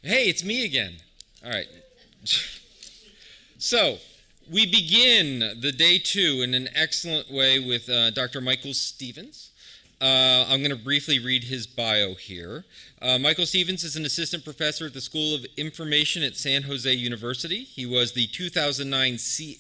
Hey, it's me again. All right. So, we begin the day 2 in an excellent way with Dr. Michael Stevens. I'm going to briefly read his bio here. Michael Stevens is an assistant professor at the School of Information at San Jose University. He was the 2009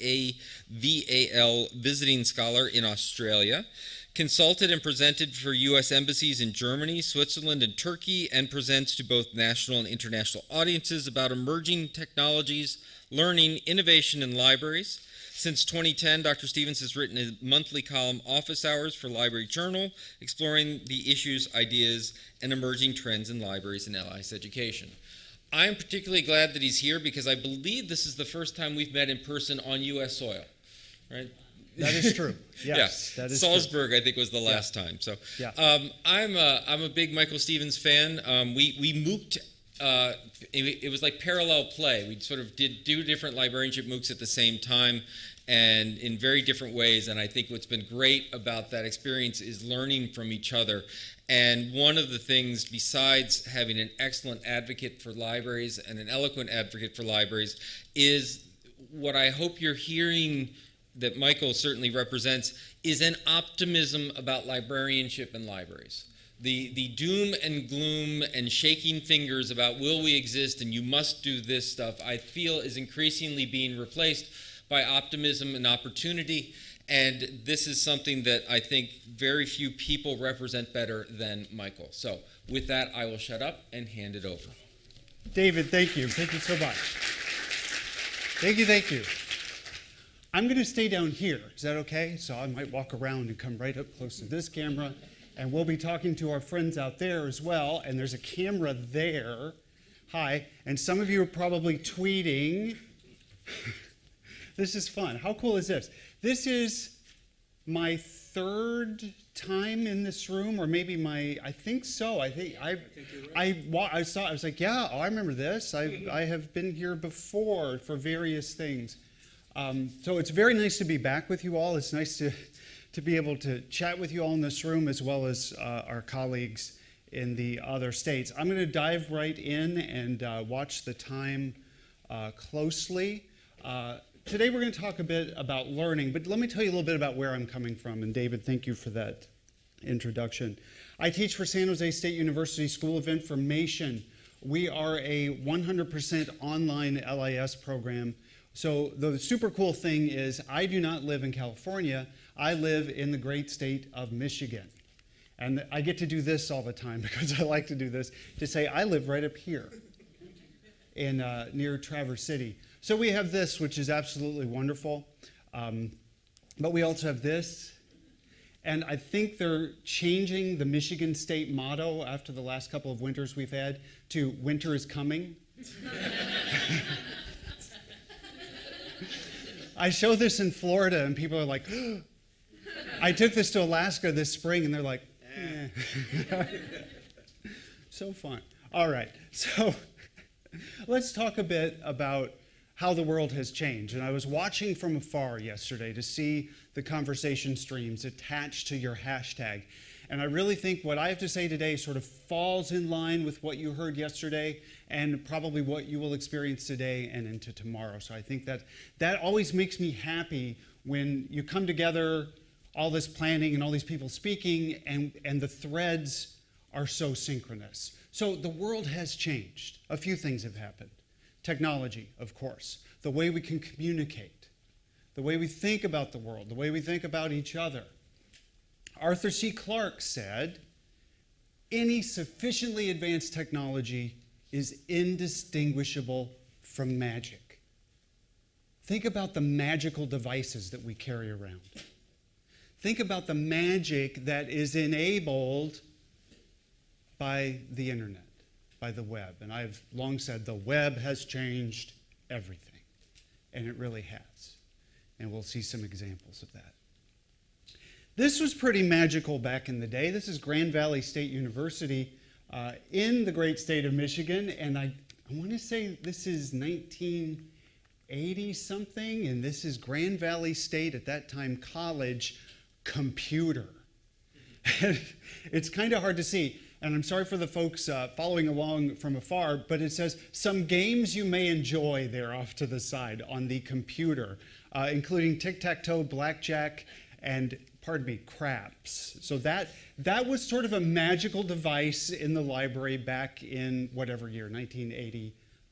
CAVAL Visiting Scholar in Australia, consulted and presented for U.S. embassies in Germany, Switzerland, and Turkey, and presents to both national and international audiences about emerging technologies, learning, innovation, and libraries. Since 2010, Dr. Stevens has written a monthly column, Office Hours, for Library Journal, exploring the issues, ideas, and emerging trends in libraries and LIS education. I am particularly glad that he's here because I believe this is the first time we've met in person on U.S. soil, right? That is true. Yes, yeah. that is Salzburg, true. I think, was the last time. So, yeah. I'm a big Michael Stevens fan. We MOOCed. It was like parallel play. We sort of did different librarianship MOOCs at the same time, and in very different ways. And I think what's been great about that experience is learning from each other. And one of the things, besides having an excellent advocate for libraries and an eloquent advocate for libraries, is what I hope you're hearing that Michael certainly represents is an optimism about librarianship and libraries. The doom and gloom and shaking fingers about will we exist and you must do this stuff, I feel is increasingly being replaced by optimism and opportunity. And this is something that I think very few people represent better than Michael. So with that, I will shut up and hand it over. David, thank you. Thank you so much. Thank you, thank you. I'm going to stay down here. Is that okay? So I might walk around and come right up close to this camera. And we'll be talking to our friends out there as well. And there's a camera there. Hi. And some of you are probably tweeting. This is fun. How cool is this? This is my 3rd time in this room, or maybe I think so. I think I saw. I was like, yeah, oh, I remember this. I have been here before for various things. So it's very nice to be back with you all. It's nice to be able to chat with you all in this room, as well as our colleagues in the other states. I'm going to dive right in and watch the time closely. Today we're going to talk a bit about learning, but let me tell you a little bit about where I'm coming from. And David, thank you for that introduction. I teach for San Jose State University School of Information. We are a 100% online LIS program. So the super cool thing is I do not live in California. I live in the great state of Michigan. And I get to do this all the time because I like to do this, to say I live right up here in near Traverse City. So we have this, which is absolutely wonderful. But we also have this. And I think they're changing the Michigan State motto after the last couple of winters we've had to "Winter is coming." I show this in Florida, and people are like, I took this to Alaska this spring, and they're like, eh. So fun. All right, so let's talk a bit about how the world has changed. And I was watching from afar yesterday to see the conversation streams attached to your hashtag. And I really think what I have to say today sort of falls in line with what you heard yesterday and probably what you will experience today and into tomorrow. So I think that always makes me happy when you come together, all this planning and all these people speaking, and the threads are so synchronous. So the world has changed. A few things have happened. Technology, of course. The way we can communicate. The way we think about the world. The way we think about each other. Arthur C. Clarke said, any sufficiently advanced technology is indistinguishable from magic. Think about the magical devices that we carry around. Think about the magic that is enabled by the internet, by the web. And I've long said the web has changed everything. And it really has. And we'll see some examples of that. This was pretty magical back in the day. This is Grand Valley State University in the great state of Michigan. And I want to say this is 1980-something. And this is Grand Valley State, at that time, college computer. It's kind of hard to see. And I'm sorry for the folks following along from afar, but it says, some games you may enjoy there off to the side on the computer, including tic-tac-toe, blackjack, and, pardon me, craps. So that was sort of a magical device in the library back in whatever year, 1980,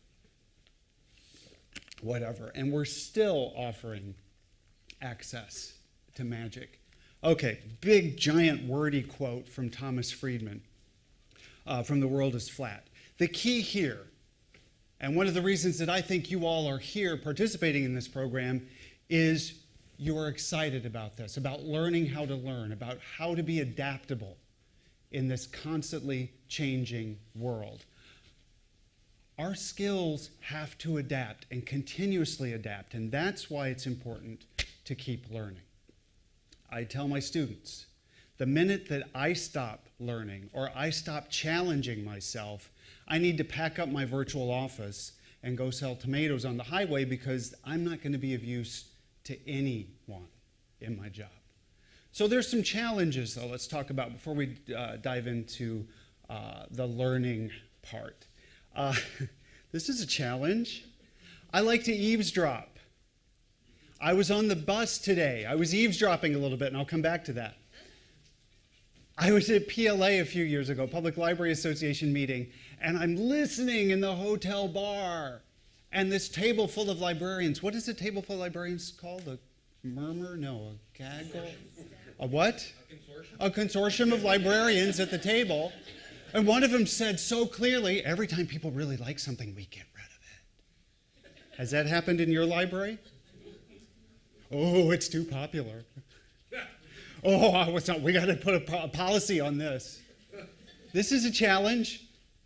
whatever. And we're still offering access to magic. Okay, big, giant, wordy quote from Thomas Friedman from The World is Flat. The key here, and one of the reasons that I think you all are here participating in this program, is you're excited about this, about learning how to learn, about how to be adaptable in this constantly changing world. Our skills have to adapt and continuously adapt, and that's why it's important to keep learning. I tell my students, the minute that I stop learning or I stop challenging myself, I need to pack up my virtual office and go sell tomatoes on the highway because I'm not going to be of use to anyone in my job. So there's some challenges, though, let's talk about before we dive into the learning part. This is a challenge. I like to eavesdrop. I was on the bus today. I was eavesdropping a little bit, and I'll come back to that. I was at PLA a few years ago, Public Library Association meeting, and I'm listening in the hotel bar. And this table full of librarians, what is a table full of librarians called? A murmur? No, a gaggle? A what? A consortium of librarians at the table. And one of them said so clearly, every time people really like something, we get rid of it. Has that happened in your library? Oh, it's too popular. Oh, we got to put a policy on this. This is a challenge.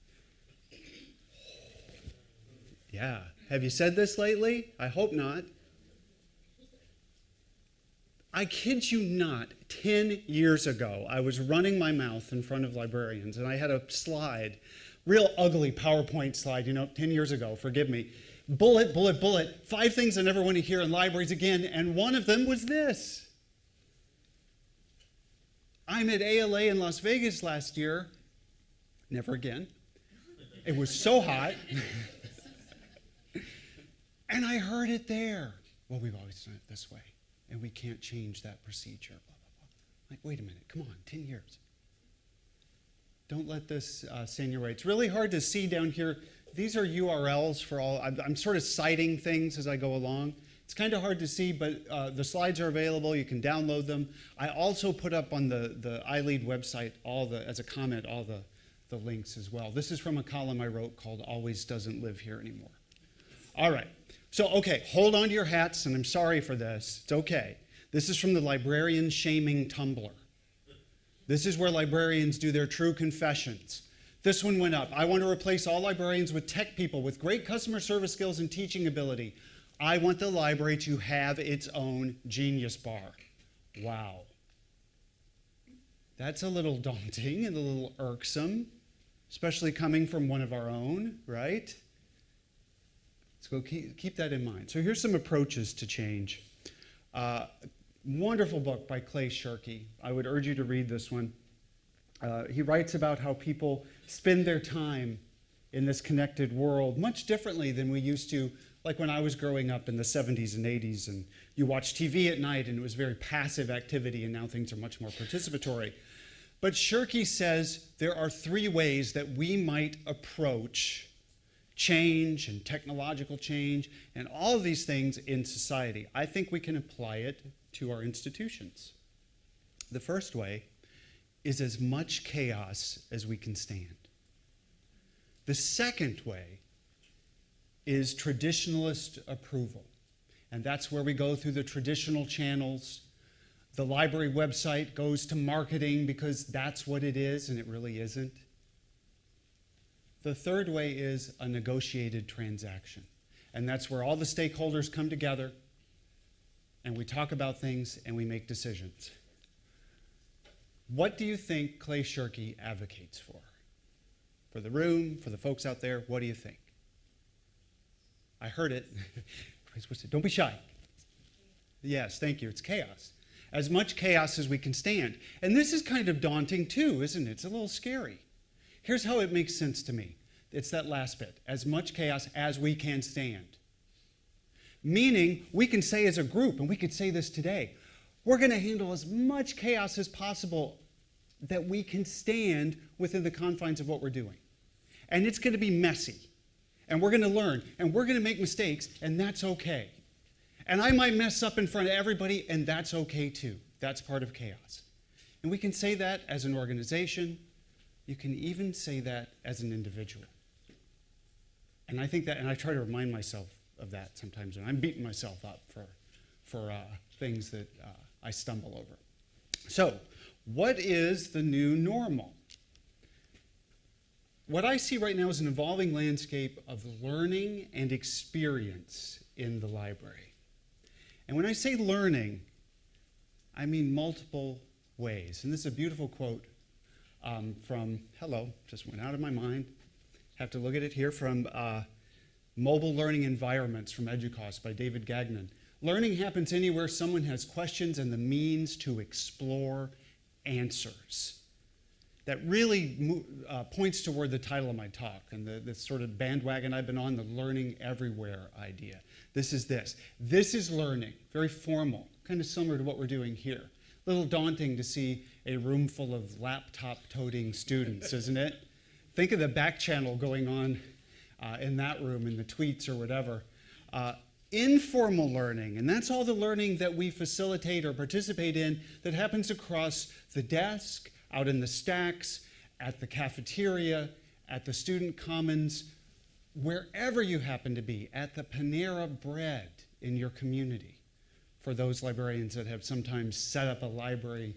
Yeah. Have you said this lately? I hope not. I kid you not, 10 years ago, I was running my mouth in front of librarians, and I had a slide, real ugly PowerPoint slide, 10 years ago, forgive me. Bullet, bullet, bullet, 5 things I never want to hear in libraries again, and one of them was this. I'm at ALA in Las Vegas last year. Never again. It was so hot. And I heard it there. Well, we've always done it this way, and we can't change that procedure, blah, blah, blah. Like, wait a minute, come on, 10 years. Don't let this stand your way. It's really hard to see down here. These are URLs for all. I'm sort of citing things as I go along. It's kind of hard to see, but the slides are available. You can download them. I also put up on the iLead website, as a comment, all the links as well. This is from a column I wrote called Always Doesn't Live Here Anymore. All right. So, okay, hold on to your hats, and I'm sorry for this. It's okay. This is from the Librarian Shaming Tumblr. This is where librarians do their true confessions. This one went up. I want to replace all librarians with tech people with great customer service skills and teaching ability. I want the library to have its own Genius Bar. Wow. That's a little daunting and a little irksome, especially coming from one of our own, right? So keep that in mind. So here's some approaches to change. Wonderful book by Clay Shirky. I would urge you to read this one. He writes about how people spend their time in this connected world much differently than we used to, like when I was growing up in the 70s and 80s, and you watched TV at night and it was very passive activity, and now things are much more participatory. But Shirky says there are 3 ways that we might approach change and technological change and all of these things in society. I think we can apply it to our institutions. The first way is as much chaos as we can stand. The second way is traditionalist approval. And that's where we go through the traditional channels. The library website goes to marketing because that's what it is, and it really isn't. The third way is a negotiated transaction. And that's where all the stakeholders come together and we talk about things and we make decisions. What do you think Clay Shirky advocates for? For the room, for the folks out there, what do you think? I heard it. Don't be shy. Yes, thank you. It's chaos. As much chaos as we can stand. And this is kind of daunting too, isn't it? It's a little scary. Here's how it makes sense to me. It's that last bit, as much chaos as we can stand. Meaning, we can say as a group, and we could say this today, we're going to handle as much chaos as possible that we can stand within the confines of what we're doing. And it's going to be messy. And we're going to learn. And we're going to make mistakes, and that's okay. And I might mess up in front of everybody, and that's okay too. That's part of chaos. And we can say that as an organization. You can even say that as an individual. And I think that, and I try to remind myself of that sometimes when I'm beating myself up for things that I stumble over. So, what is the new normal? What I see right now is an evolving landscape of learning and experience in the library. And when I say learning, I mean multiple ways. And this is a beautiful quote from, just went out of my mind. Have to look at it here, from Mobile Learning Environments from EDUCAUSE by David Gagnon. Learning happens anywhere someone has questions and the means to explore answers. That really points toward the title of my talk and the sort of bandwagon I've been on, the learning everywhere idea. This is this. This is learning, very formal, kind of similar to what we're doing here. A little daunting to see a room full of laptop-toting students, isn't it? Think of the back channel going on in that room, in the tweets or whatever. Informal learning, and that's all the learning that we facilitate or participate in that happens across the desk, out in the stacks, at the cafeteria, at the student commons, wherever you happen to be, at the Panera Bread in your community. For those librarians that have sometimes set up a library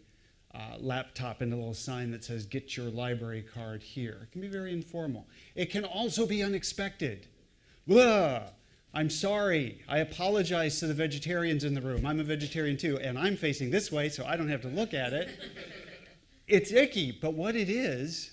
laptop and a little sign that says, "Get your library card here." It can be very informal. It can also be unexpected. Ugh, I'm sorry. I apologize to the vegetarians in the room. I'm a vegetarian too, and I'm facing this way so I don't have to look at it. It's icky, but what it is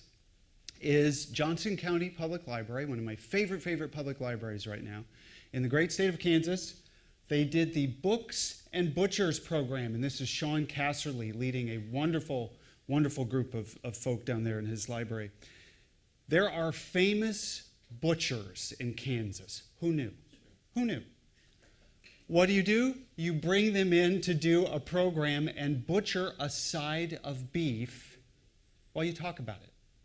Johnson County Public Library, one of my favorite public libraries right now, in the great state of Kansas. They did the Books and Butchers program, and this is Sean Casserly leading a wonderful group of folk down there in his library. There are famous butchers in Kansas. Who knew? Who knew? What do? You bring them in to do a program and butcher a side of beef while you talk about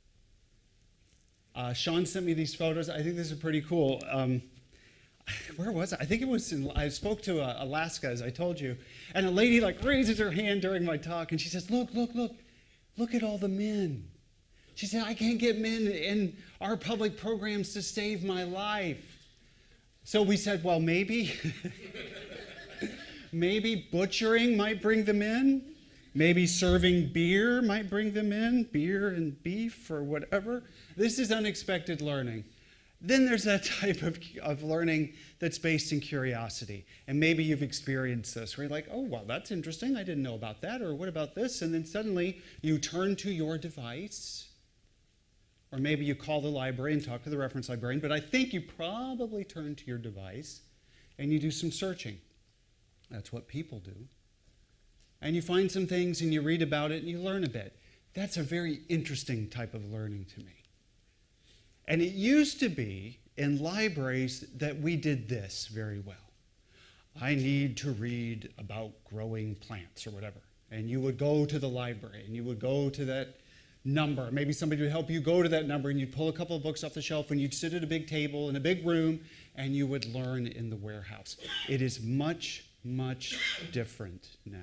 it. Sean sent me these photos. I think this is pretty cool. Where was I? I think it was I spoke to Alaska, as I told you, and a lady raises her hand during my talk, and she says, look at all the men. She said, I can't get men in our public programs to save my life. So we said, well, maybe butchering might bring them in. Maybe serving beer might bring them in, beer and beef or whatever. This is unexpected learning. Then there's that type of learning that's based in curiosity. And maybe you've experienced this, where you're like, oh, well, that's interesting. I didn't know about that. Or what about this? And then suddenly you turn to your device. Or maybe you call the library and talk to the reference librarian. But I think you probably turn to your device and you do some searching. That's what people do. And you find some things and you read about it and you learn a bit. That's a very interesting type of learning to me. And it used to be in libraries that we did this very well. I need to read about growing plants or whatever. And you would go to the library and you would go to that number. Maybe somebody would help you go to that number and you'd pull a couple of books off the shelf and you'd sit at a big table in a big room and you would learn in the warehouse. It is much different now.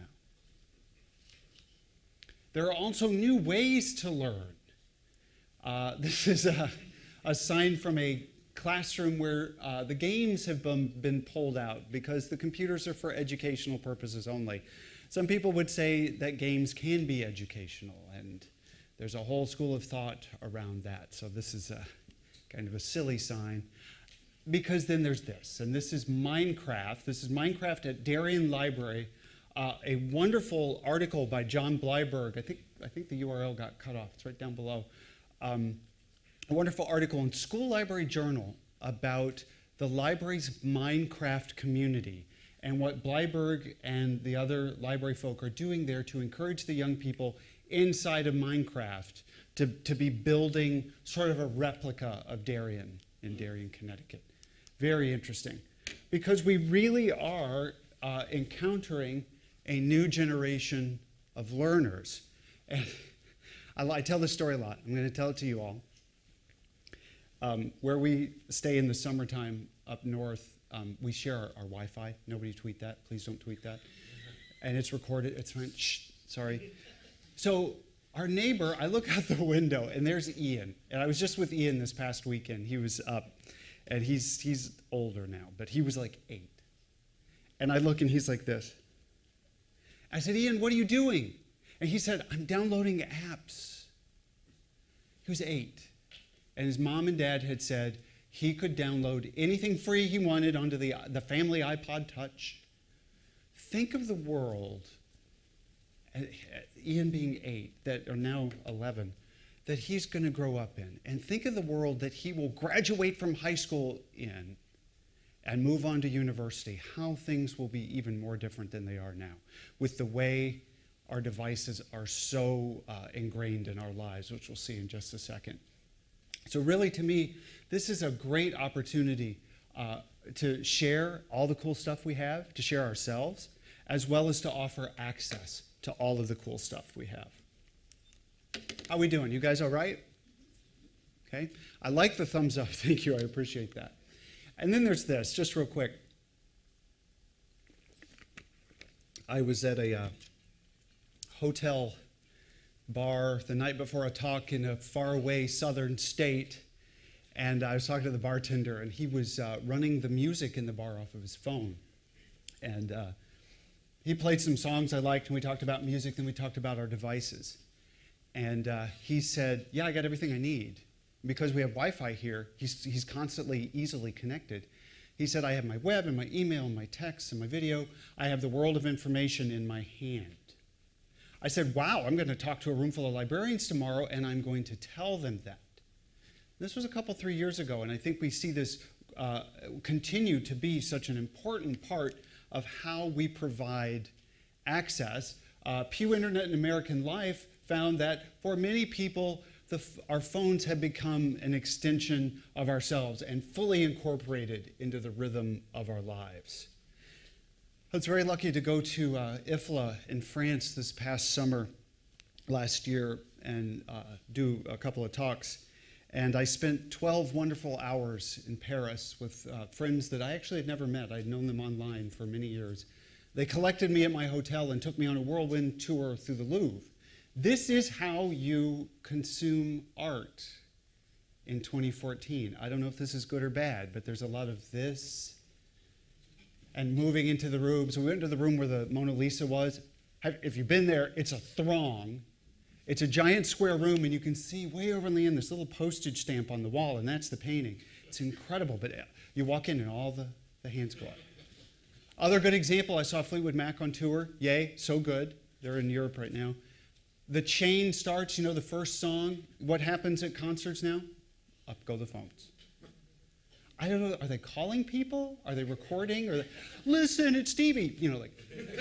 There are also new ways to learn. This is a sign from a classroom where the games have been pulled out because the computers are for educational purposes only. Some people would say that games can be educational, and there's a whole school of thought around that. So this is a kind of a silly sign. Because then there's this, and this is Minecraft. This is Minecraft at Darien Library. A wonderful article by John Blyberg. I think the URL got cut off. It's right down below. A wonderful article in School Library Journal about the library's Minecraft community and what Blyberg and the other library folk are doing there to encourage the young people inside of Minecraft to be building sort of a replica of Darien in Darien, Connecticut. Very interesting, because we really are encountering a new generation of learners. And I tell this story a lot. I'm going to tell it to you all. Where we stay in the summertime up north, we share our Wi-Fi. Nobody tweet that. Please don't tweet that. And it's recorded. It's fine. Shh, sorry. So our neighbor, I look out the window, and there's Ian. And I was just with Ian this past weekend. He was up, and he's older now, but he was like 8. And I look, and he's like this. I said, Ian, what are you doing? And he said, I'm downloading apps. He was 8. And his mom and dad had said he could download anything free he wanted onto the family iPod Touch. Think of the world, Ian being 8, that are now 11, that he's going to grow up in. And think of the world that he will graduate from high school in and move on to university. How things will be even more different than they are now, with the way our devices are so ingrained in our lives, which we'll see in just a second. So really, to me, this is a great opportunity to share all the cool stuff we have, to share ourselves, as well as to offer access to all of the cool stuff we have. How are we doing? You guys all right? Okay. I like the thumbs up. Thank you. I appreciate that. And then there's this, just real quick. I was at a hotel bar the night before a talk in a faraway southern state, and I was talking to the bartender, and he was running the music in the bar off of his phone. And he played some songs I liked, and we talked about music, then we talked about our devices. And he said, yeah, I got everything I need. Because we have Wi-Fi here, he's constantly easily connected. He said, I have my web and my email and my text and my video. I have the world of information in my hand. I said, wow, I'm going to talk to a room full of librarians tomorrow, and I'm going to tell them that. This was 3 years ago, and I think we see this continue to be such an important part of how we provide access. Pew Internet in American Life found that for many people, our phones have become an extension of ourselves and fully incorporated into the rhythm of our lives. I was very lucky to go to IFLA in France this past summer last year and do a couple of talks. And I spent 12 wonderful hours in Paris with friends that I actually had never met. I'd known them online for many years. They collected me at my hotel and took me on a whirlwind tour through the Louvre. This is how you consume art in 2014. I don't know if this is good or bad, but there's a lot of this and moving into the room. So we went into the room where the Mona Lisa was. If you've been there, it's a throng. It's a giant square room, and you can see way over in the end this little postage stamp on the wall, and that's the painting. It's incredible, but you walk in and all the hands go up. Other good example, I saw Fleetwood Mac on tour. Yay, so good. They're in Europe right now. The chain starts, you know, the first song. What happens at concerts now? Up go the phones. I don't know, are they calling people? Are they recording? Or listen, it's Stevie. You know, like.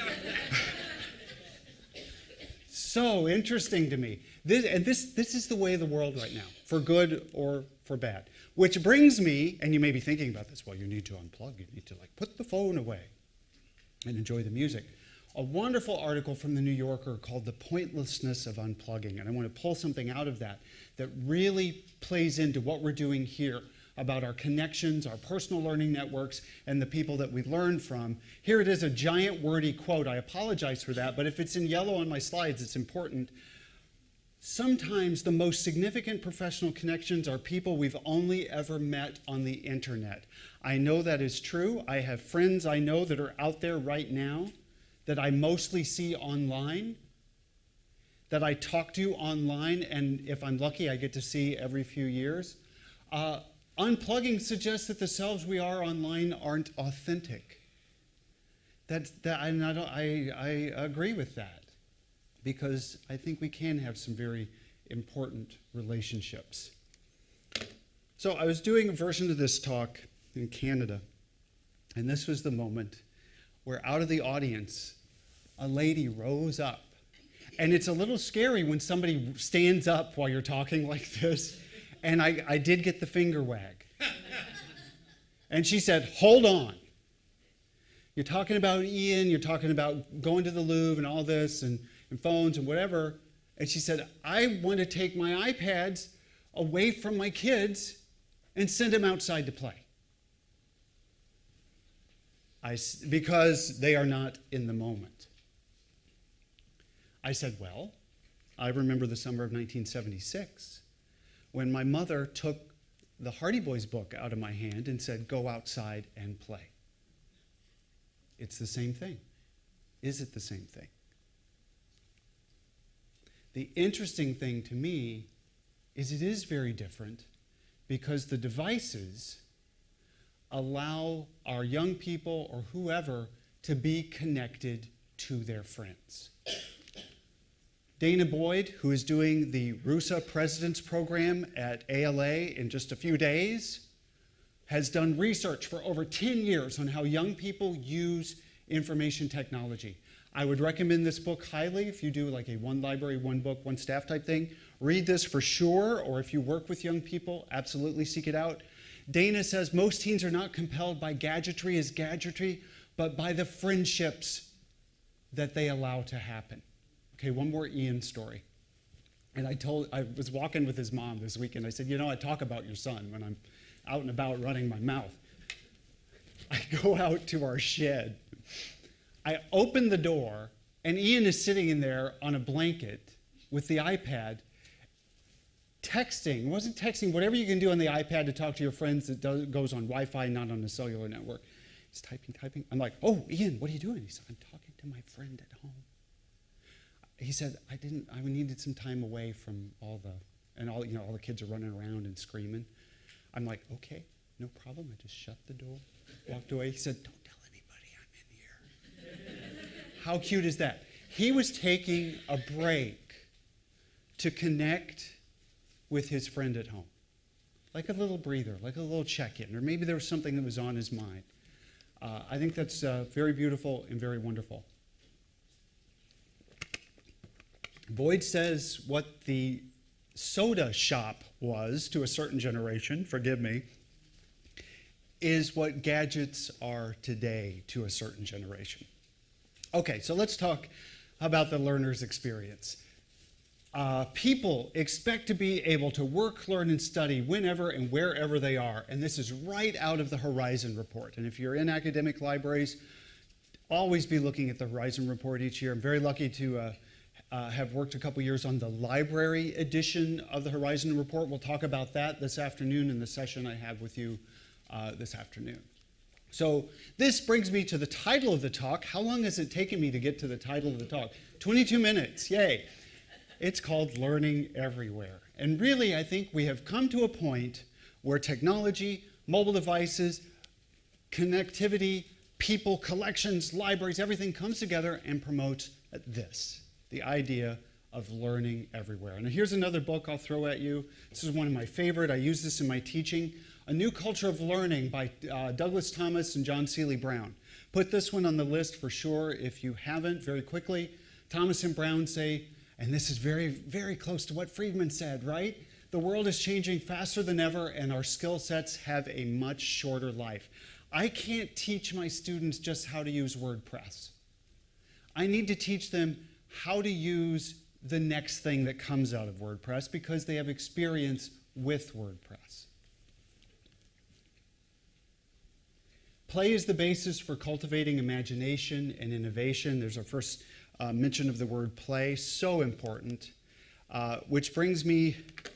So interesting to me. This is the way of the world right now, for good or for bad. Which brings me, and you may be thinking about this, well, you need to unplug. You need to like put the phone away and enjoy the music. A wonderful article from the New Yorker called The Pointlessness of Unplugging. And I want to pull something out of that that really plays into what we're doing here about our connections, our personal learning networks, and the people that we learn from. Here it is, a giant wordy quote. I apologize for that, but if it's in yellow on my slides, it's important. Sometimes the most significant professional connections are people we've only ever met on the internet. I know that is true. I have friends I know that are out there right now that I mostly see online, that I talk to online, and if I'm lucky, I get to see every few years. Unplugging suggests that the selves we are online aren't authentic. I agree with that, because I think we can have some very important relationships. So I was doing a version of this talk in Canada, and this was the moment where out of the audience, a lady rose up And it's a little scary when somebody stands up while you're talking like this. And I did get the finger wag. And she said, hold on. You're talking about Ian, you're talking about going to the Louvre and all this and phones and whatever. And she said, I want to take my iPads away from my kids and send them outside to play. Because they are not in the moment. I said, well, I remember the summer of 1976 when my mother took the Hardy Boys book out of my hand and said, go outside and play. It's the same thing. Is it the same thing? The interesting thing to me is it is very different because the devices allow our young people or whoever to be connected to their friends. Dana Boyd, who is doing the RUSA President's Program at ALA in just a few days, has done research for over 10 years on how young people use information technology. I would recommend this book highly if you do like a one library, one book, one staff type thing. Read this for sure, or if you work with young people, absolutely seek it out. Dana says most teens are not compelled by gadgetry as gadgetry, but by the friendships that they allow to happen. Okay, one more Ian story. And I was walking with his mom this weekend. I said, you know, I talk about your son when I'm out and about running my mouth. I go out to our shed. I open the door, and Ian is sitting in there on a blanket with the iPad, texting. Wasn't texting, whatever you can do on the iPad to talk to your friends that goes on Wi-Fi, not on a cellular network. He's typing. I'm like, oh, Ian, what are you doing? He said, I'm talking to my friend at home. He said, I needed some time away from all the kids are running around and screaming. I'm like, okay, no problem. I just shut the door, walked away. He said, don't tell anybody I'm in here. How cute is that? He was taking a break to connect with his friend at home. Like a little breather, like a little check-in, or maybe there was something that was on his mind. I think that's very beautiful and very wonderful. Boyd says what the soda shop was to a certain generation, forgive me, is what gadgets are today to a certain generation. Okay, so let's talk about the learner's experience. People expect to be able to work, learn, and study whenever and wherever they are, and this is right out of the Horizon Report. And if you're in academic libraries, always be looking at the Horizon Report each year. I'm very lucky to have worked a couple years on the library edition of the Horizon Report. We'll talk about that this afternoon in the session I have with you this afternoon. So this brings me to the title of the talk. How long has it taken me to get to the title of the talk? 22 minutes, yay. It's called Learning Everywhere. And really, I think we have come to a point where technology, mobile devices, connectivity, people, collections, libraries, everything comes together and promotes this, the idea of learning everywhere. And here's another book I'll throw at you. This is one of my favorite. I use this in my teaching. A New Culture of Learning by Douglas Thomas and John Seeley Brown. Put this one on the list for sure if you haven't, very quickly. Thomas and Brown say, and this is very, very close to what Friedman said, right? The world is changing faster than ever, and our skill sets have a much shorter life. I can't teach my students just how to use WordPress. I need to teach them how to use the next thing that comes out of WordPress because they have experience with WordPress. Play is the basis for cultivating imagination and innovation. There's our first mention of the word play, so important, which brings me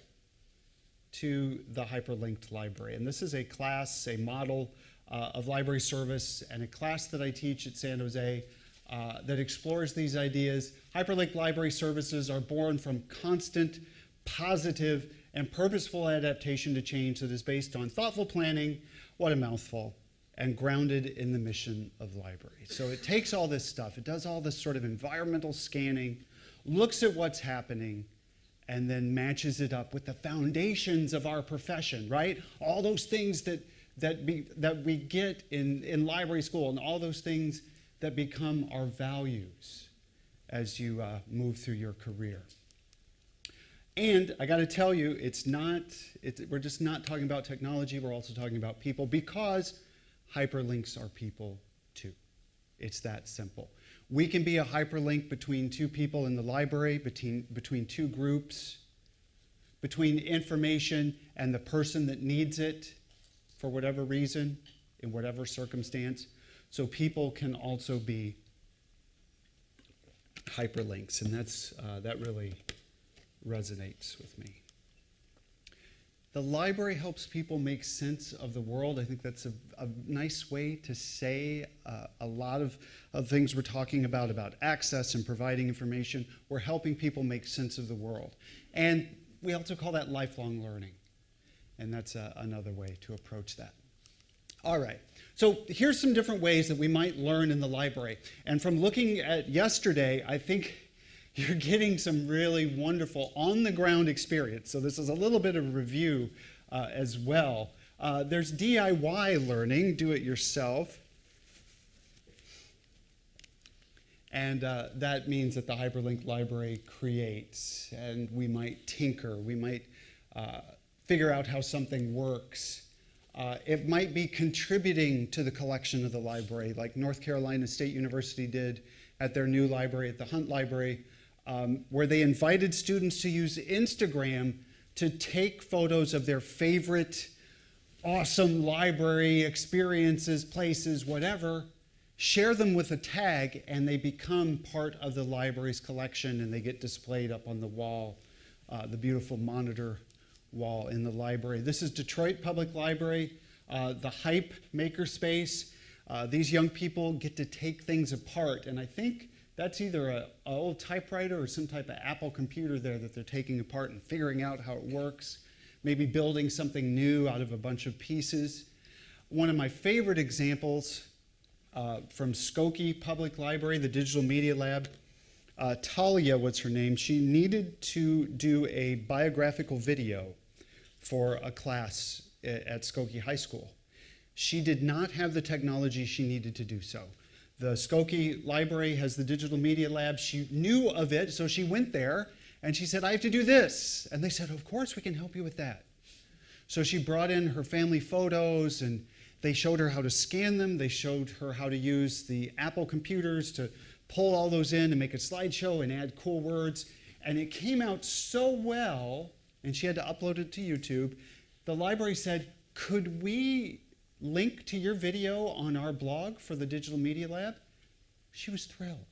to the Hyperlinked library. And this is a class, a model of library service, and a class that I teach at San Jose that explores these ideas. Hyperlinked library services are born from constant, positive, and purposeful adaptation to change that is based on thoughtful planning, what a mouthful, and grounded in the mission of the library. So it takes all this stuff, it does all this sort of environmental scanning, looks at what's happening, and then matches it up with the foundations of our profession, right? All those things that we get in library school, and all those things that become our values as you move through your career. And I got to tell you, we're just not talking about technology, we're also talking about people, because hyperlinks are people too. It's that simple. We can be a hyperlink between two people in the library, between two groups, between information and the person that needs it for whatever reason, in whatever circumstance. So people can also be hyperlinks, and that really resonates with me. The library helps people make sense of the world. I think that's a nice way to say a lot of things we're talking about access and providing information. We're helping people make sense of the world. And we also call that lifelong learning. And that's another way to approach that. All right, so here's some different ways that we might learn in the library. And from looking at yesterday, I think you're getting some really wonderful on-the-ground experience. So this is a little bit of a review as well. There's DIY learning, do it yourself. And that means that the Hyperlinked Library creates, and we might tinker, we might figure out how something works. It might be contributing to the collection of the library, like North Carolina State University did at their new library, at the Hunt Library, where they invited students to use Instagram to take photos of their favorite awesome library experiences, places, whatever, share them with a tag, and they become part of the library's collection, and they get displayed up on the wall, the beautiful monitor wall in the library. This is Detroit Public Library, the Hype Makerspace. These young people get to take things apart, and I think that's either an old typewriter or some type of Apple computer there that they're taking apart and figuring out how it works, maybe building something new out of a bunch of pieces. One of my favorite examples from Skokie Public Library, the Digital Media Lab, Talia was her name. She needed to do a biographical video for a class at Skokie High School. She did not have the technology she needed to do so. The Skokie Library has the Digital Media Lab. She knew of it, so she went there, and she said, I have to do this. And they said, of course, we can help you with that. So she brought in her family photos, and they showed her how to scan them. They showed her how to use the Apple computers to pull all those in and make a slideshow and add cool words. And it came out so well, and she had to upload it to YouTube. The library said, could we link to your video on our blog for the Digital Media Lab? She was thrilled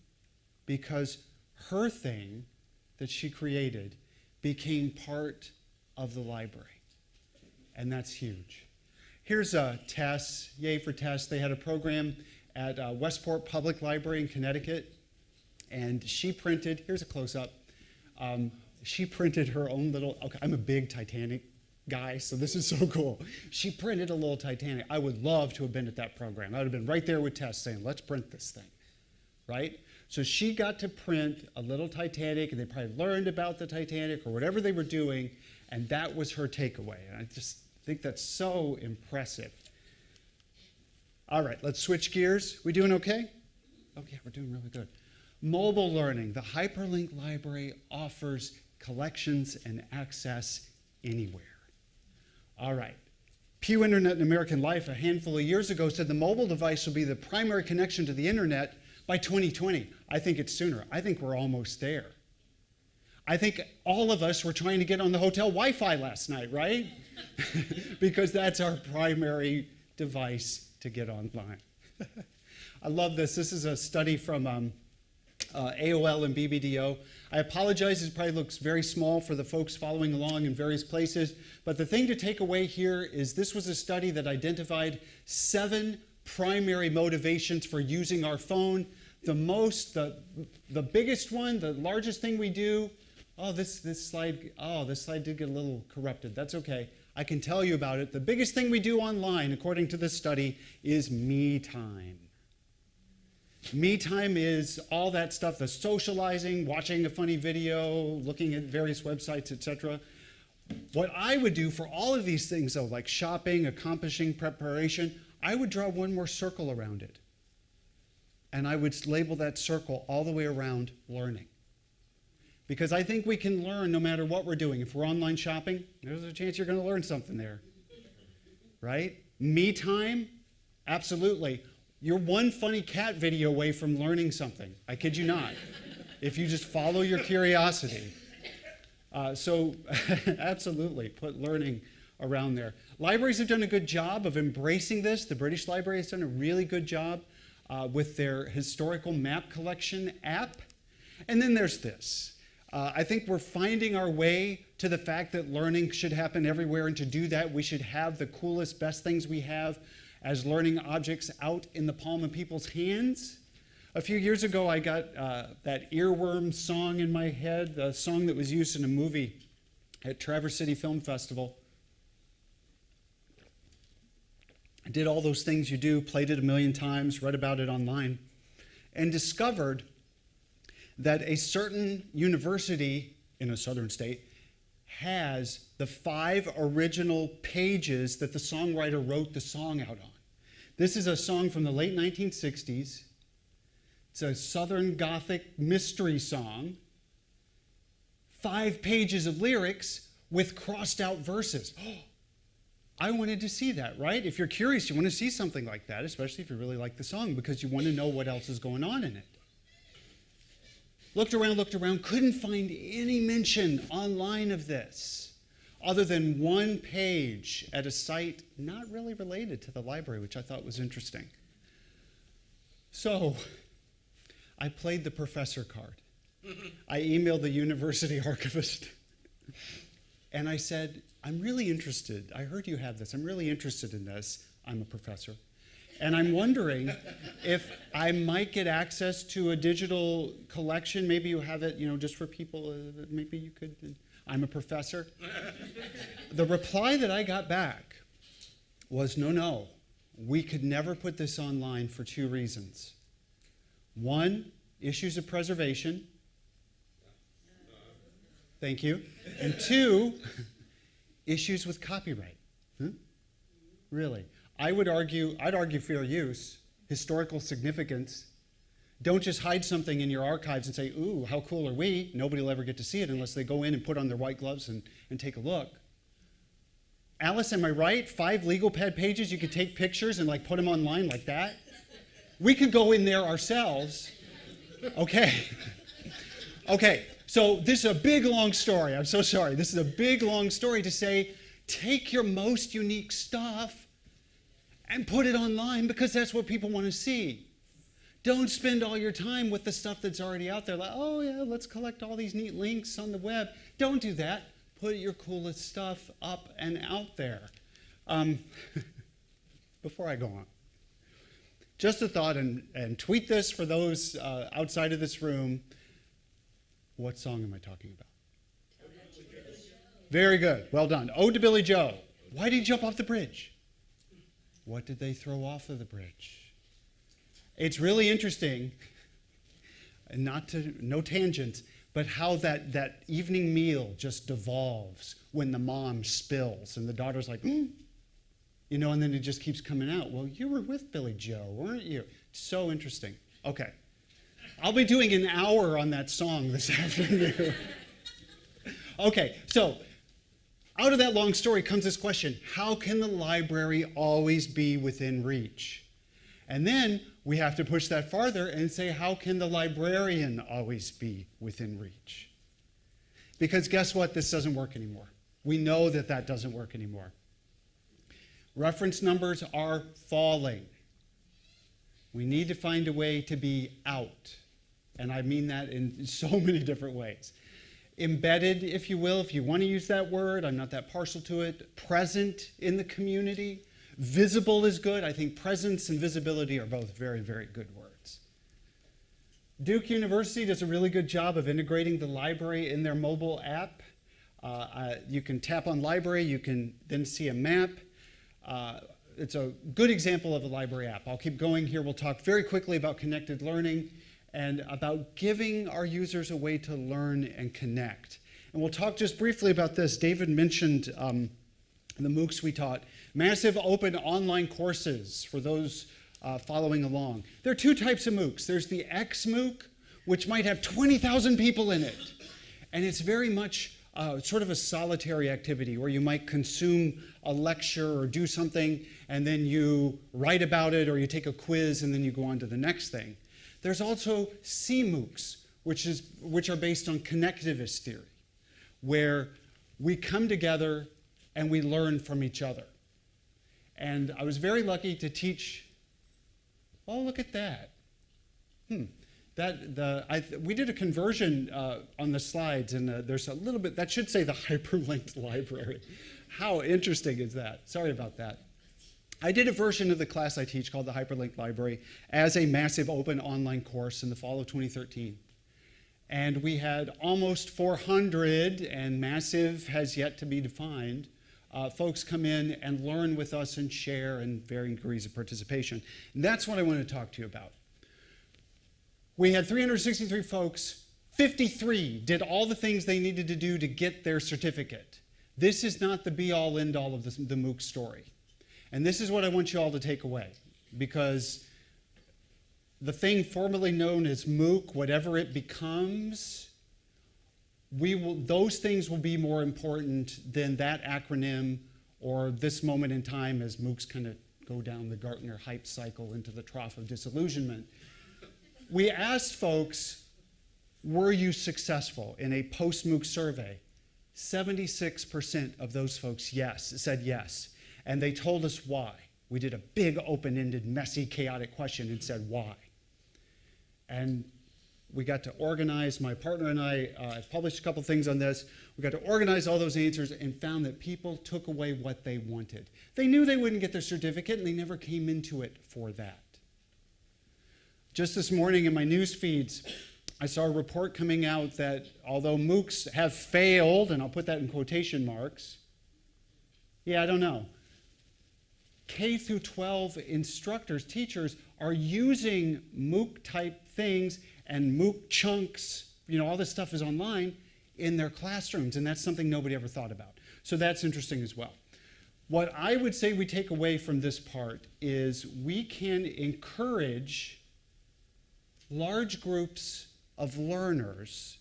because her thing that she created became part of the library. And that's huge. Here's Tess, yay for Tess. They had a program at Westport Public Library in Connecticut, and she printed, here's a close-up, she printed her own little, okay, I'm a big Titanic guy, so this is so cool. She printed a little Titanic. I would love to have been at that program. I would have been right there with Tess saying, let's print this thing, right? So she got to print a little Titanic, and they probably learned about the Titanic or whatever they were doing, and that was her takeaway. And I just think that's so impressive. All right, let's switch gears. We doing okay? Oh yeah, we're doing really good. Mobile learning. The Hyperlinked Library offers collections and access anywhere. All right. Pew Internet and American Life a handful of years ago said the mobile device will be the primary connection to the internet by 2020. I think it's sooner. I think we're almost there. I think all of us were trying to get on the hotel Wi-Fi last night, right? Because that's our primary device to get online. I love this. This is a study from AOL and BBDO. I apologize, it probably looks very small for the folks following along in various places, but the thing to take away here is this was a study that identified 7 primary motivations for using our phone. The biggest one, the largest thing we do, this slide did get a little corrupted. That's okay. I can tell you about it. The biggest thing we do online, according to this study, is me time. Me time is all that stuff, the socializing, watching a funny video, looking at various websites, etc. What I would do for all of these things, though, like shopping, accomplishing, preparation, I would draw one more circle around it. and I would label that circle all the way around learning. Because I think we can learn no matter what we're doing. If we're online shopping, there's a chance you're going to learn something there. Right? Me time? Absolutely. You're one funny cat video away from learning something. I kid you not. If you just follow your curiosity. So absolutely, put learning around there. Libraries have done a good job of embracing this. The British Library has done a really good job with their historical map collection app. And then there's this. I think we're finding our way to the fact that learning should happen everywhere, and to do that, we should have the coolest, best things we have as learning objects out in the palm of people's hands. A few years ago, I got that earworm song in my head, the song that was used in a movie at Traverse City Film Festival. I did all those things you do, played it a million times, read about it online, and discovered that a certain university in a southern state has the 5 original pages that the songwriter wrote the song out on. This is a song from the late 1960s. It's a Southern Gothic mystery song. 5 pages of lyrics with crossed out verses. I wanted to see that, right? If you're curious, you want to see something like that, especially if you really like the song, because you want to know what else is going on in it. Looked around, couldn't find any mention online of this, other than one page at a site not really related to the library, which I thought was interesting. So I played the professor card. I emailed the university archivist, and I said, I'm really interested. I heard you have this. I'm really interested in this. I'm a professor. And I'm wondering if I might get access to a digital collection. Maybe you have it, just for people. Maybe you could. I'm a professor. The reply that I got back was, no. We could never put this online for 2 reasons. 1, issues of preservation. Thank you. And 2, issues with copyright. Really? I'd argue fair use, historical significance. Don't just hide something in your archives and say, ooh, how cool are we? Nobody will ever get to see it unless they go in and put on their white gloves and take a look. Alice, am I right? 5 legal pad pages, you could take pictures and put them online like that? We could go in there ourselves. Okay. Okay, so this is a big, long story. I'm so sorry. This is a big, long story to say, take your most unique stuff and put it online, because that's what people want to see. Don't spend all your time with the stuff that's already out there. Like, oh yeah, let's collect all these neat links on the web. Don't do that. Put your coolest stuff up and out there. Before I go on, just a thought, and tweet this for those outside of this room. What song am I talking about? Very good. Well done. Ode to Billy Joe. Why did he jump off the bridge? What did they throw off of the bridge? It's really interesting, and no tangents, but how that evening meal just devolves when the mom spills and the daughter's like, and then it just keeps coming out. Well, you were with Billy Joe, weren't you? It's so interesting. Okay. I'll be doing an hour on that song this afternoon. Okay, so out of that long story comes this question: how can the library always be within reach? And then we have to push that farther and say, how can the librarian always be within reach? Because guess what? This doesn't work anymore. We know that doesn't work anymore. Reference numbers are falling. We need to find a way to be out. And I mean that in so many different ways. Embedded, if you will, if you want to use that word. I'm not that partial to it. Present in the community. Visible is good. I think presence and visibility are both very, very good words. Duke University does a really good job of integrating the library in their mobile app. You can tap on library. You can then see a map. It's a good example of a library app. I'll keep going here. We'll talk very quickly about connected learning and about giving our users a way to learn and connect. And we'll talk just briefly about this. David mentioned the MOOCs we taught. Massive open online courses for those following along. There are two types of MOOCs. There's the X MOOC, which might have 20,000 people in it. And it's very much sort of a solitary activity where you might consume a lecture or do something, and then you write about it, or you take a quiz, and then you go on to the next thing. There's also C MOOCs, which are based on connectivist theory, where we come together and we learn from each other. And I was very lucky to teach. Oh, look at that. We did a conversion on the slides, and there's a little bit, that should say the Hyperlinked library. How interesting is that? Sorry about that. I did a version of the class I teach called the Hyperlinked Library as a massive open online course in the fall of 2013. And we had almost 400, and massive has yet to be defined, folks come in and learn with us and share and varying degrees of participation. And that's what I want to talk to you about. We had 363 folks, 53 did all the things they needed to do to get their certificate. This is not the be-all, end-all of the MOOC story. And this is what I want you all to take away, because the thing formerly known as MOOC, whatever it becomes, those things will be more important than that acronym or this moment in time as MOOCs kind of go down the Gartner hype cycle into the trough of disillusionment. We asked folks, were you successful in a post-MOOC survey? 76% of those folks said yes. And they told us why. We did a big, open-ended, messy, chaotic question and said why. And we got to organize, my partner and I published a couple things on this. We got to organize all those answers and found that people took away what they wanted. They knew they wouldn't get their certificate, and they never came into it for that. Just this morning in my news feeds, I saw a report coming out that although MOOCs have failed, and I'll put that in quotation marks, I don't know. K through 12 instructors, teachers, are using MOOC-type things and MOOC chunks, all this stuff is online, in their classrooms, and that's something nobody ever thought about. So that's interesting as well. What I would say we take away from this part is we can encourage large groups of learners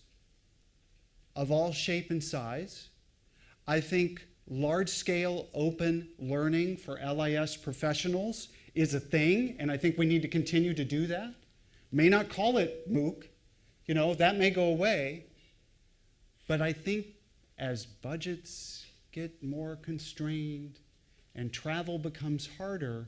of all shape and size. I think large-scale open learning for LIS professionals is a thing, and I think we need to continue to do that. May not call it MOOC, that may go away, but I think as budgets get more constrained and travel becomes harder,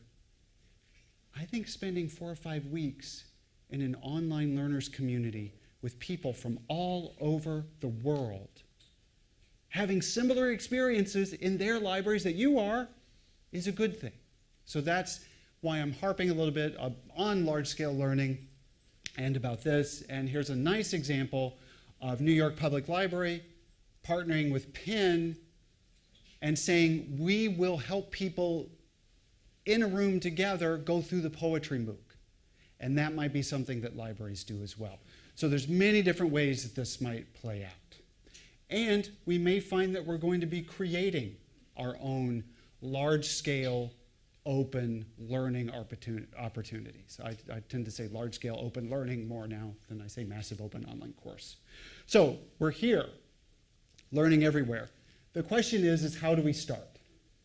I think spending 4 or 5 weeks in an online learners community with people from all over the world, having similar experiences in their libraries that you are, is a good thing. So that's why I'm harping a little bit on large-scale learning and about this. And here's a nice example of New York Public Library partnering with Penn and saying, we will help people in a room together go through the poetry MOOC. And that might be something that libraries do as well. So there's many different ways that this might play out. And we may find that we're going to be creating our own large-scale open learning opportunities. I tend to say large-scale open learning more now than I say massive open online course. So we're here, learning everywhere. The question is how do we start?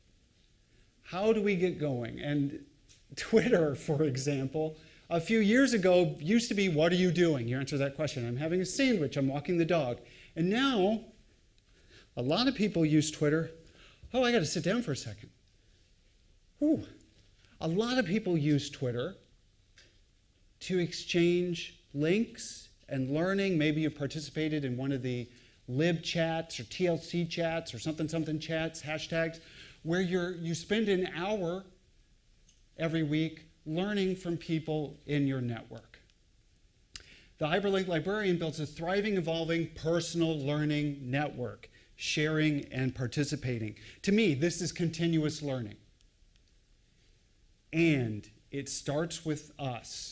How do we get going? And Twitter, for example, a few years ago used to be, what are you doing? You answer that question. I'm having a sandwich. I'm walking the dog. And now, a lot of people use Twitter. Oh, I got to sit down for a second. Whew. A lot of people use Twitter to exchange links and learning. Maybe you participated in one of the lib chats or TLC chats or something chats, hashtags, where you spend an hour every week learning from people in your network. The Hyperlinked librarian builds a thriving, evolving, personal learning network, sharing and participating. To me, this is continuous learning. And it starts with us.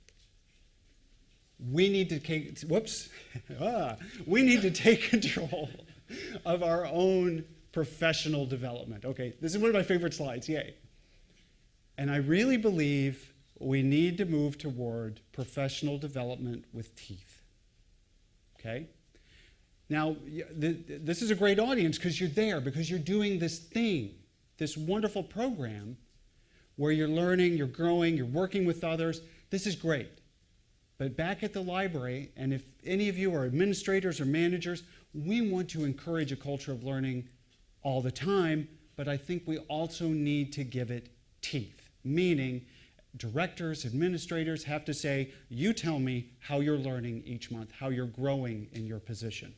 We need to take, we need to take control of our own professional development. Okay, this is one of my favorite slides, yay. And I really believe we need to move toward professional development with teeth. Okay? Now, this is a great audience because you're there, because you're doing this thing, this wonderful program where you're learning, you're growing, you're working with others. This is great. But back at the library, and if any of you are administrators or managers, we want to encourage a culture of learning all the time, but I think we also need to give it teeth, meaning directors, administrators have to say, you tell me how you're learning each month, how you're growing in your position.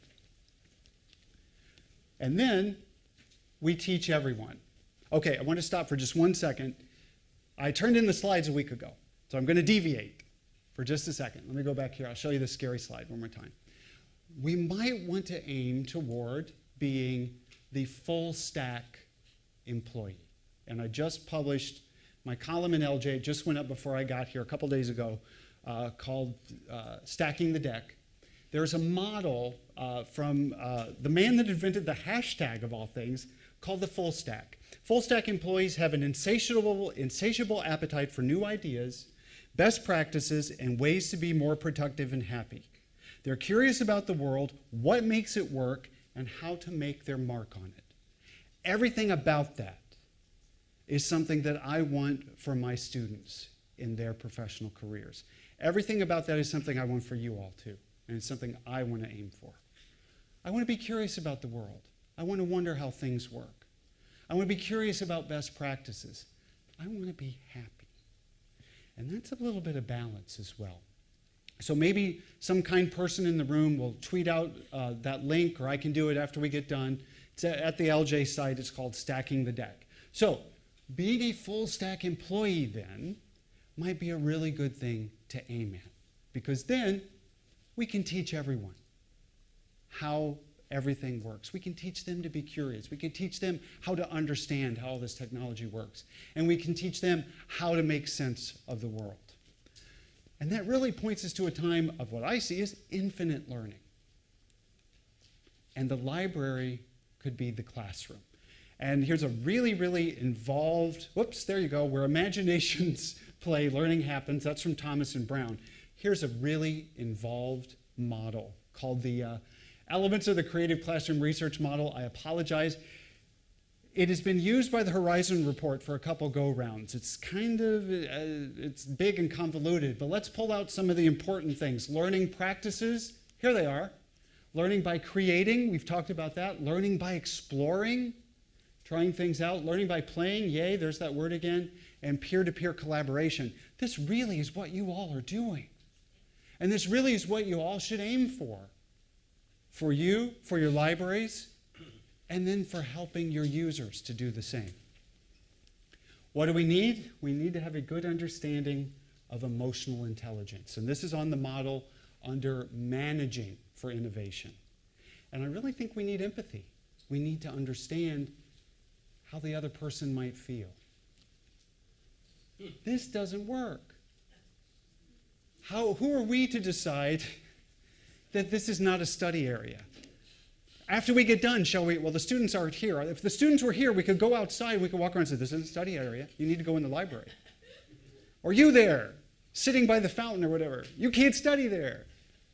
And then we teach everyone. Okay, I want to stop for just 1 second. I turned in the slides a week ago, so I'm going to deviate for just a second. Let me go back here. I'll show you this scary slide one more time. We might want to aim toward being the full stack employee. And I just published my column in LJ. It just went up before I got here a couple days ago called Stacking the Deck. There's a model from the man that invented the hashtag of all things called the full stack. Full stack employees have an insatiable appetite for new ideas, best practices, and ways to be more productive and happy. They're curious about the world, what makes it work, and how to make their mark on it. Everything about that is something that I want for my students in their professional careers. Everything about that is something I want for you all too, and it's something I want to aim for. I want to be curious about the world. I want to wonder how things work. I want to be curious about best practices. I want to be happy. And that's a little bit of balance as well. So maybe some kind person in the room will tweet out that link, or I can do it after we get done. It's at the LJ site. It's called Stacking the Deck. So being a full stack employee then might be a really good thing to aim at, because then we can teach everyone how everything works. We can teach them to be curious. We can teach them how to understand how all this technology works. And we can teach them how to make sense of the world. And that really points us to a time of what I see as infinite learning. And the library could be the classroom. And here's a really, really involved, whoops, there you go, where imaginations play, learning happens. That's from Thomas and Brown. Here's a really involved model called the Elements of the Creative Classroom Research Model. I apologize. It has been used by the Horizon Report for a couple go-rounds. It's kind of, it's big and convoluted, but let's pull out some of the important things. Learning practices, here they are. Learning by creating, we've talked about that. Learning by exploring, trying things out. Learning by playing, yay, there's that word again. And peer-to-peer collaboration. This really is what you all are doing. And this really is what you all should aim for. For you, for your libraries, and then for helping your users to do the same. What do we need? We need to have a good understanding of emotional intelligence. And this is on the model under managing for innovation. And I really think we need empathy. We need to understand how the other person might feel. This doesn't work. Who are we to decide that this is not a study area? After we get done, shall we? Well, the students aren't here. If the students were here, we could go outside, we could walk around and say, this is a study area. You need to go in the library. Or you there, sitting by the fountain or whatever. You can't study there.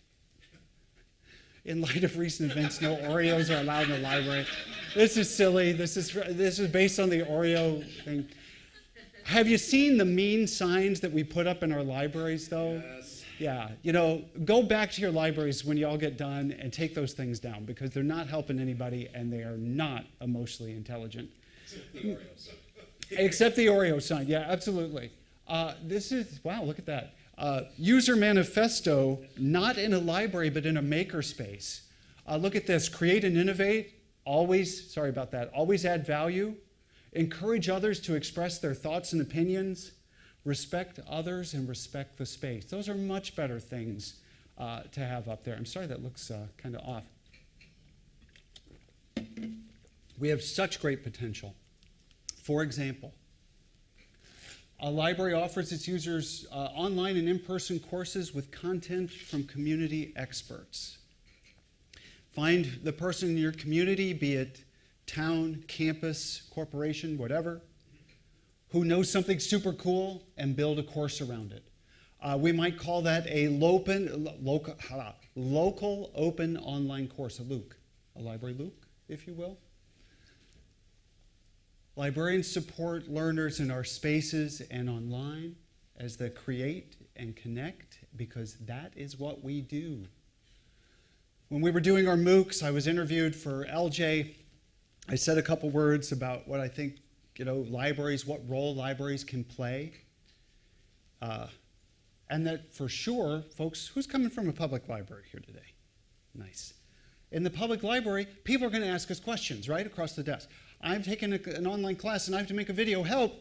In light of recent events, no Oreos are allowed in the library. This is silly. This is based on the Oreo thing. Have you seen the mean signs that we put up in our libraries, though? Yes. Yeah, you know, go back to your libraries when you all get done and take those things down, because they're not helping anybody and they are not emotionally intelligent. Except the Oreo sign. Yeah, absolutely. This is, wow, look at that. User manifesto, not in a library, but in a makerspace. Look at this. Create and innovate. Always, sorry about that, always add value. Encourage others to express their thoughts and opinions. Respect others and respect the space. Those are much better things to have up there. I'm sorry that looks kind of off. We have such great potential. For example, a library offers its users online and in-person courses with content from community experts. Find the person in your community, be it town, campus, corporation, whatever. who knows something super cool and build a course around it. We might call that a local open online course, a LOOC, a library LOOC, if you will. Librarians support learners in our spaces and online as they create and connect, because that is what we do. When we were doing our MOOCs, I was interviewed for LJ. I said a couple words about what I think, libraries, what role libraries can play. And that for sure, folks, who's coming from a public library here today? Nice. In the public library, people are going to ask us questions right across the desk. I'm taking an online class and I have to make a video. Help!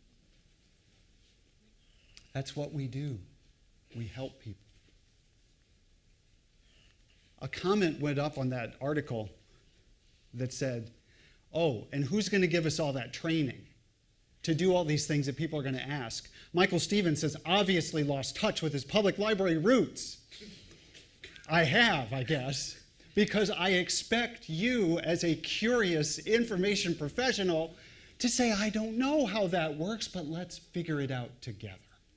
That's what we do. We help people. A comment went up on that article that said, oh, and who's going to give us all that training to do all these things that people are going to ask? Michael Stevens has obviously lost touch with his public library roots. I have, I guess, because I expect you as a curious information professional to say, I don't know how that works, but let's figure it out together.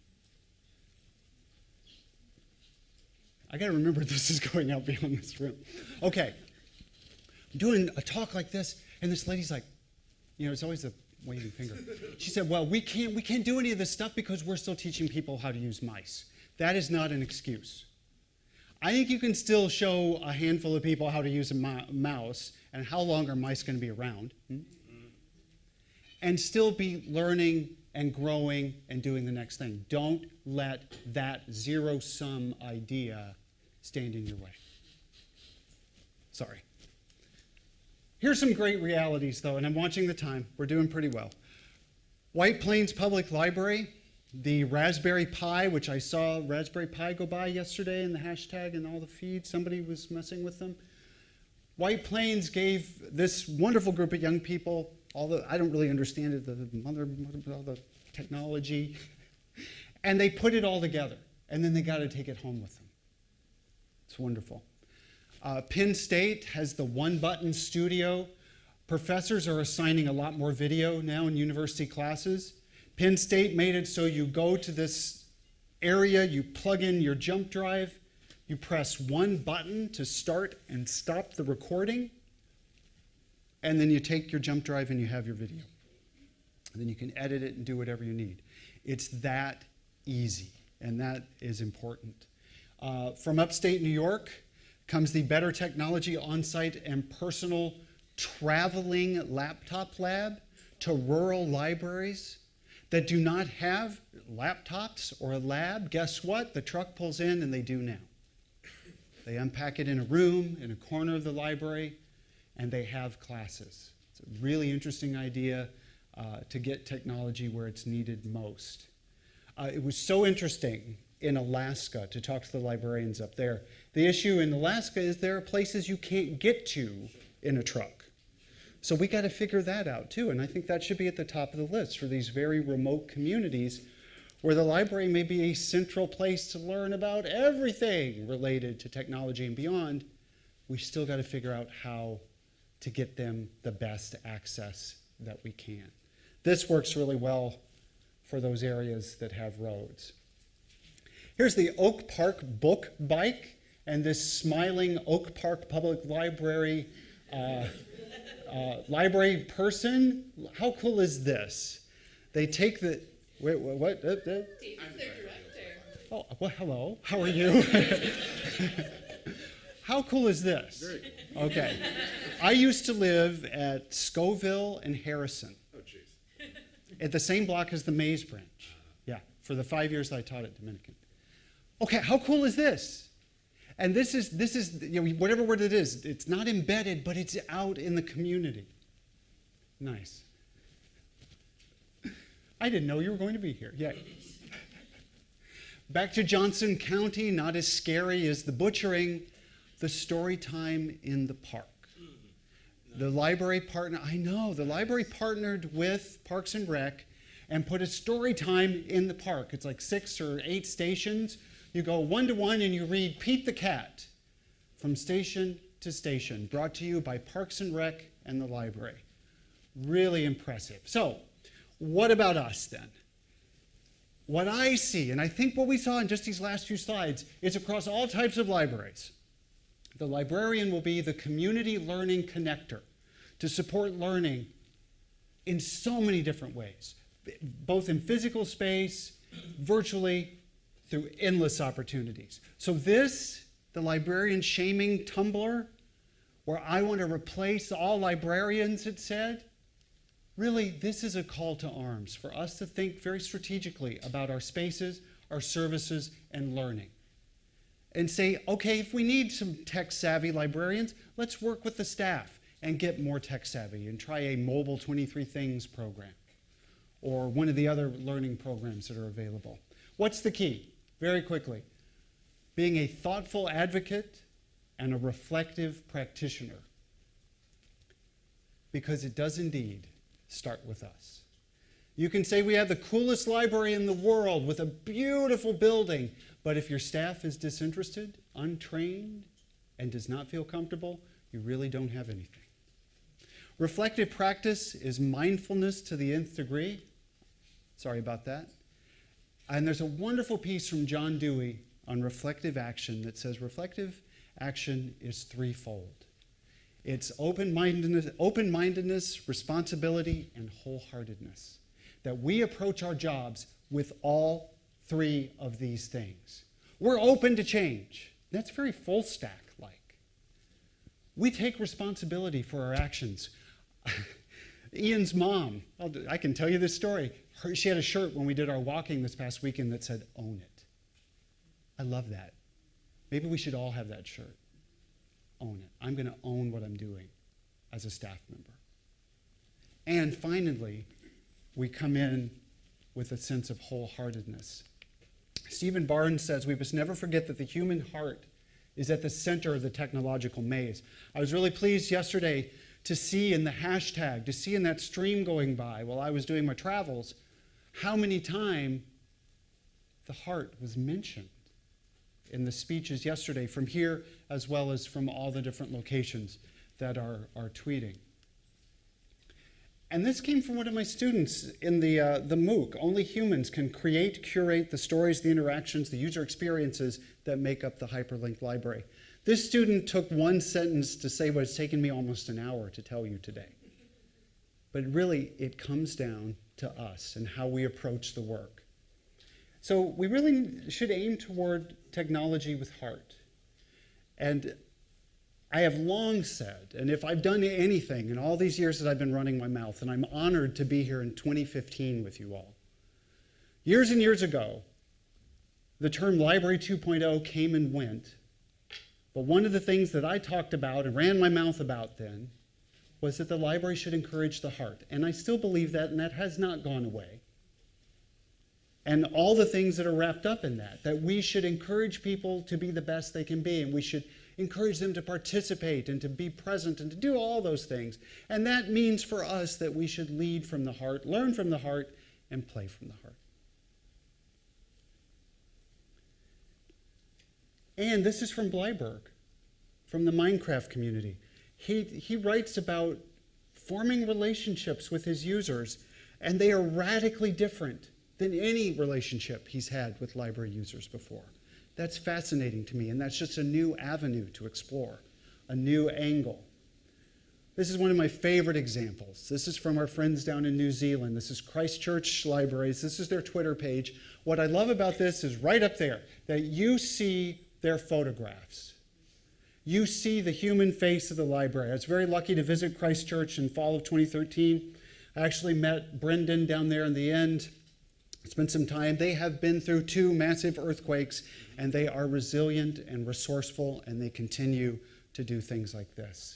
I got to remember this is going out beyond this room. Okay, I'm doing a talk like this, and this lady's like, it's always a waving finger. She said, well, we can't do any of this stuff because we're still teaching people how to use mice. That is not an excuse. I think you can still show a handful of people how to use a mouse, and how long are mice going to be around, and still be learning and growing and doing the next thing. Don't let that zero-sum idea stand in your way. Sorry. Here's some great realities, though, and I'm watching the time. We're doing pretty well. White Plains Public Library, the Raspberry Pi, which I saw Raspberry Pi go by yesterday in the hashtag and all the feeds. Somebody was messing with them. White Plains gave this wonderful group of young people, although I don't really understand it, all the technology, and they put it all together, and then they got to take it home with them. It's wonderful. Penn State has the one-button studio. Professors are assigning a lot more video now in university classes. Penn State made it so you go to this area, you plug in your jump drive, you press one button to start and stop the recording, and then you take your jump drive and you have your video. And then you can edit it and do whatever you need. It's that easy, and that is important. From upstate New York comes the Better Technology On-Site and Personal Traveling Laptop Lab to rural libraries that do not have laptops or a lab. Guess what? The truck pulls in and they do now. They unpack it in a room, in a corner of the library, and they have classes. It's a really interesting idea to get technology where it's needed most. It was so interesting in Alaska to talk to the librarians up there. The issue in Alaska is there are places you can't get to in a truck. So we got to figure that out too, and I think that should be at the top of the list for these very remote communities where the library may be a central place to learn about everything related to technology and beyond. We still got to figure out how to get them the best access that we can. This works really well for those areas that have roads. Here's the Oak Park Book Bike and this smiling Oak Park Public Library library person. How cool is this? They take the, wait, what? David's their director. Oh, well, hello. How are you? How cool is this? Okay. I used to live at Scoville and Harrison. Oh, jeez. At the same block as the Maze branch. Yeah, for the 5 years that I taught at Dominican. Okay, how cool is this? And this is whatever word it is, it's not embedded, but it's out in the community. Nice. I didn't know you were going to be here. Yeah. Back to Johnson County, not as scary as the butchering, the story time in the park. The library the library partnered with Parks and Rec and put a story time in the park. It's like 6 or 8 stations. You go 1-to-1 and you read Pete the Cat from station to station, brought to you by Parks and Rec and the library. Really impressive. So, what about us then? What I see, and I think what we saw in just these last few slides, is across all types of libraries, the librarian will be the community learning connector to support learning in so many different ways, both in physical space, virtually, through endless opportunities. So this, the librarian shaming Tumblr, where I want to replace all librarians, it said, really, this is a call to arms for us to think very strategically about our spaces, our services, and learning. And say, okay, if we need some tech-savvy librarians, let's work with the staff and get more tech-savvy and try a mobile 23 Things program or one of the other learning programs that are available. What's the key? Very quickly, being a thoughtful advocate and a reflective practitioner, because it does indeed start with us. You can say we have the coolest library in the world with a beautiful building, but if your staff is disinterested, untrained, and does not feel comfortable, you really don't have anything. Reflective practice is mindfulness to the nth degree. Sorry about that. And there's a wonderful piece from John Dewey on reflective action that says reflective action is threefold. It's open-mindedness, responsibility, and wholeheartedness. That we approach our jobs with all three of these things. We're open to change. That's very full stack-like. We take responsibility for our actions. Ian's mom, I can tell you this story. She had a shirt when we did our walking this past weekend that said, "Own it." I love that. Maybe we should all have that shirt. Own it. I'm going to own what I'm doing as a staff member. And finally, we come in with a sense of wholeheartedness. Stephen Barnes says we must never forget that the human heart is at the center of the technological maze. I was really pleased yesterday to see in the hashtag, to see in that stream going by while I was doing my travels, how many times the heart was mentioned in the speeches yesterday from here as well as from all the different locations that are tweeting. And this came from one of my students in the MOOC. Only humans can create, curate the stories, the interactions, the user experiences that make up the Hyperlinked library. This student took one sentence to say what it's taken me almost an hour to tell you today. But really, it comes down to us and how we approach the work. So we really should aim toward technology with heart. And I have long said, and if I've done anything in all these years that I've been running my mouth, and I'm honored to be here in 2015 with you all. Years and years ago, the term Library 2.0 came and went, but one of the things that I talked about and ran my mouth about then was that the library should encourage the heart. And I still believe that, and that has not gone away. And all the things that are wrapped up in that, that we should encourage people to be the best they can be, and we should encourage them to participate and to be present and to do all those things. And that means for us that we should lead from the heart, learn from the heart, and play from the heart. And this is from Bleiberg, from the Minecraft community. He writes about forming relationships with his users, and they are radically different than any relationship he's had with library users before. That's fascinating to me, and that's just a new avenue to explore, a new angle. This is one of my favorite examples. This is from our friends down in New Zealand. This is Christchurch Libraries. This is their Twitter page. What I love about this is right up there, that you see their photographs. You see the human face of the library. I was very lucky to visit Christchurch in fall of 2013. I actually met Brendan down there in the end. Spent some time. They have been through 2 massive earthquakes, and they are resilient and resourceful, and they continue to do things like this.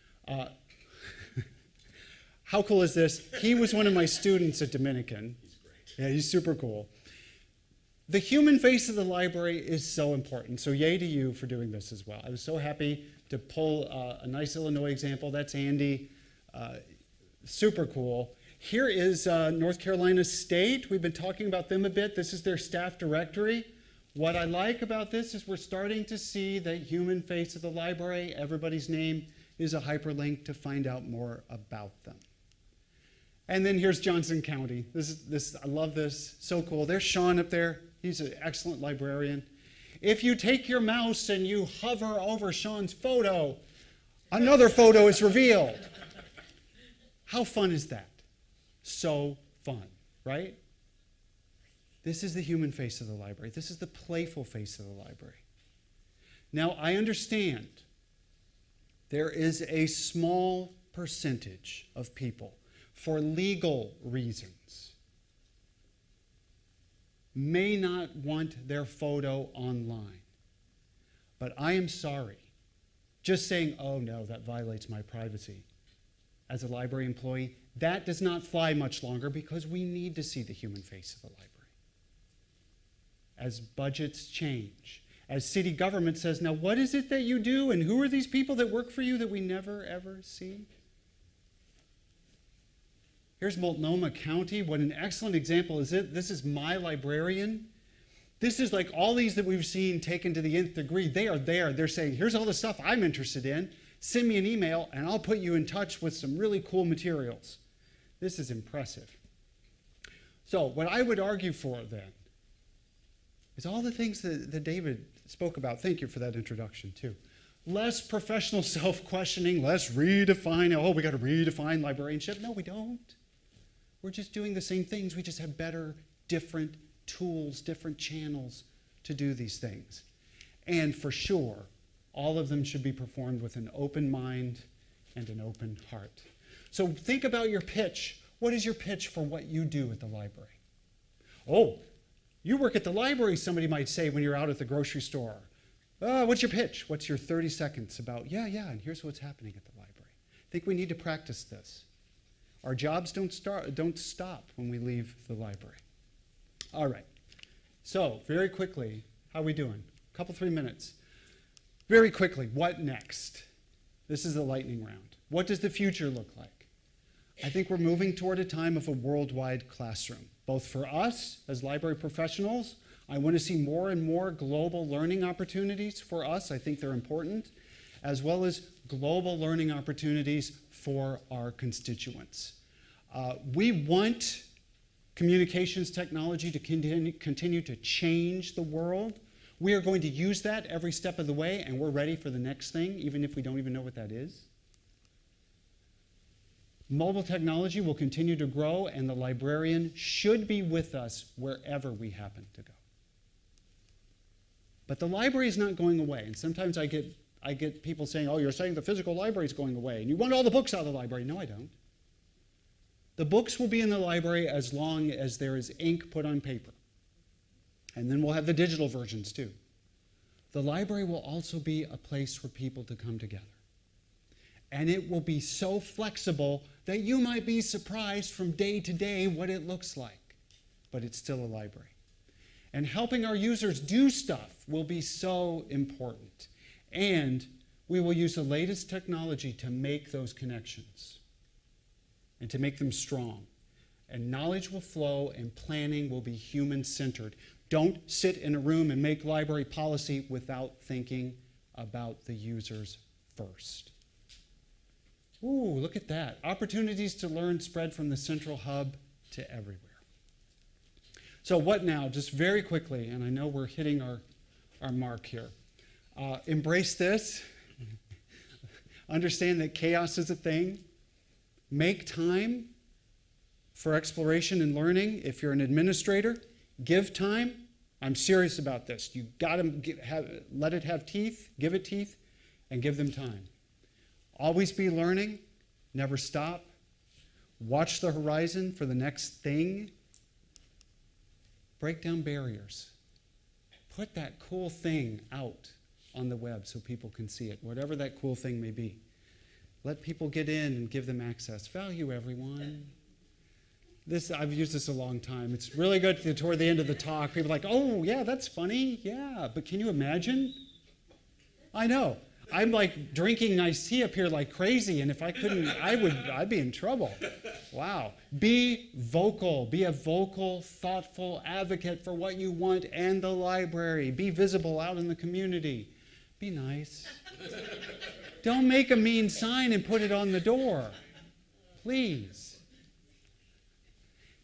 How cool is this? He was one of my students at Dominican. He's great. Yeah, he's super cool. The human face of the library is so important, so yay to you for doing this as well. I was so happy to pull a nice Illinois example. That's Andy. Super cool. Here is North Carolina State. We've been talking about them a bit. This is their staff directory. What I like about this is we're starting to see the human face of the library. Everybody's name is a hyperlink to find out more about them. And then here's Johnson County. I love this, so cool. There's Sean up there. He's an excellent librarian. If you take your mouse and you hover over Sean's photo, another photo is revealed. How fun is that? So fun, right? This is the human face of the library. This is the playful face of the library. Now, I understand there is a small percentage of people, for legal reasons, may not want their photo online. But I am sorry. Just saying, oh no, that violates my privacy. As a library employee, that does not fly much longer because we need to see the human face of the library. As budgets change, as city government says, now what is it that you do and who are these people that work for you that we never ever see? Here's Multnomah County. What an excellent example is it. This is my librarian. This is like all these that we've seen taken to the nth degree. They are there. They're saying, here's all the stuff I'm interested in. Send me an email and I'll put you in touch with some really cool materials. This is impressive. So what I would argue for then is all the things that David spoke about. Thank you for that introduction too. Less professional self-questioning, less redefine. Oh, we got to redefine librarianship. No, we don't. We're just doing the same things. We just have better, different tools, different channels to do these things. And for sure, all of them should be performed with an open mind and an open heart. So think about your pitch. What is your pitch for what you do at the library? Oh, you work at the library, somebody might say when you're out at the grocery store. What's your pitch? What's your 30 seconds about, yeah, and here's what's happening at the library. I think we need to practice this. Our jobs don't stop when we leave the library. All right. So, very quickly, how are we doing? A couple, 3 minutes. Very quickly, what next? This is the lightning round. What does the future look like? I think we're moving toward a time of a worldwide classroom, both for us as library professionals. I want to see more and more global learning opportunities for us. I think they're important, as well as global learning opportunities for our constituents. We want communications technology to continue to change the world. We are going to use that every step of the way, and we're ready for the next thing, even if we don't even know what that is. Mobile technology will continue to grow, and the librarian should be with us wherever we happen to go. But the library is not going away, and sometimes I get people saying, oh, you're saying the physical library is going away, and you want all the books out of the library. No, I don't. The books will be in the library as long as there is ink put on paper. And then we'll have the digital versions too. The library will also be a place for people to come together. And it will be so flexible that you might be surprised from day to day what it looks like. But it's still a library. And helping our users do stuff will be so important. And we will use the latest technology to make those connections and to make them strong. And knowledge will flow and planning will be human-centered. Don't sit in a room and make library policy without thinking about the users first. Ooh, look at that. Opportunities to learn spread from the central hub to everywhere. So what now? Just very quickly, and I know we're hitting our mark here. Embrace this. Understand that chaos is a thing. Make time for exploration and learning. If you're an administrator, give time. I'm serious about this. You've got to let it have teeth, give it teeth, and give them time. Always be learning, never stop. Watch the horizon for the next thing. Break down barriers. Put that cool thing out on the web so people can see it, whatever that cool thing may be. Let people get in and give them access. Value everyone. I've used this a long time. It's really good toward the end of the talk. People are like, oh, yeah, that's funny. Yeah, but can you imagine? I know. I'm like drinking iced tea up here like crazy, and if I couldn't, I'd be in trouble. Wow. Be vocal. Be a vocal, thoughtful advocate for what you want and the library. Be visible out in the community. Be nice. Don't make a mean sign and put it on the door. Please.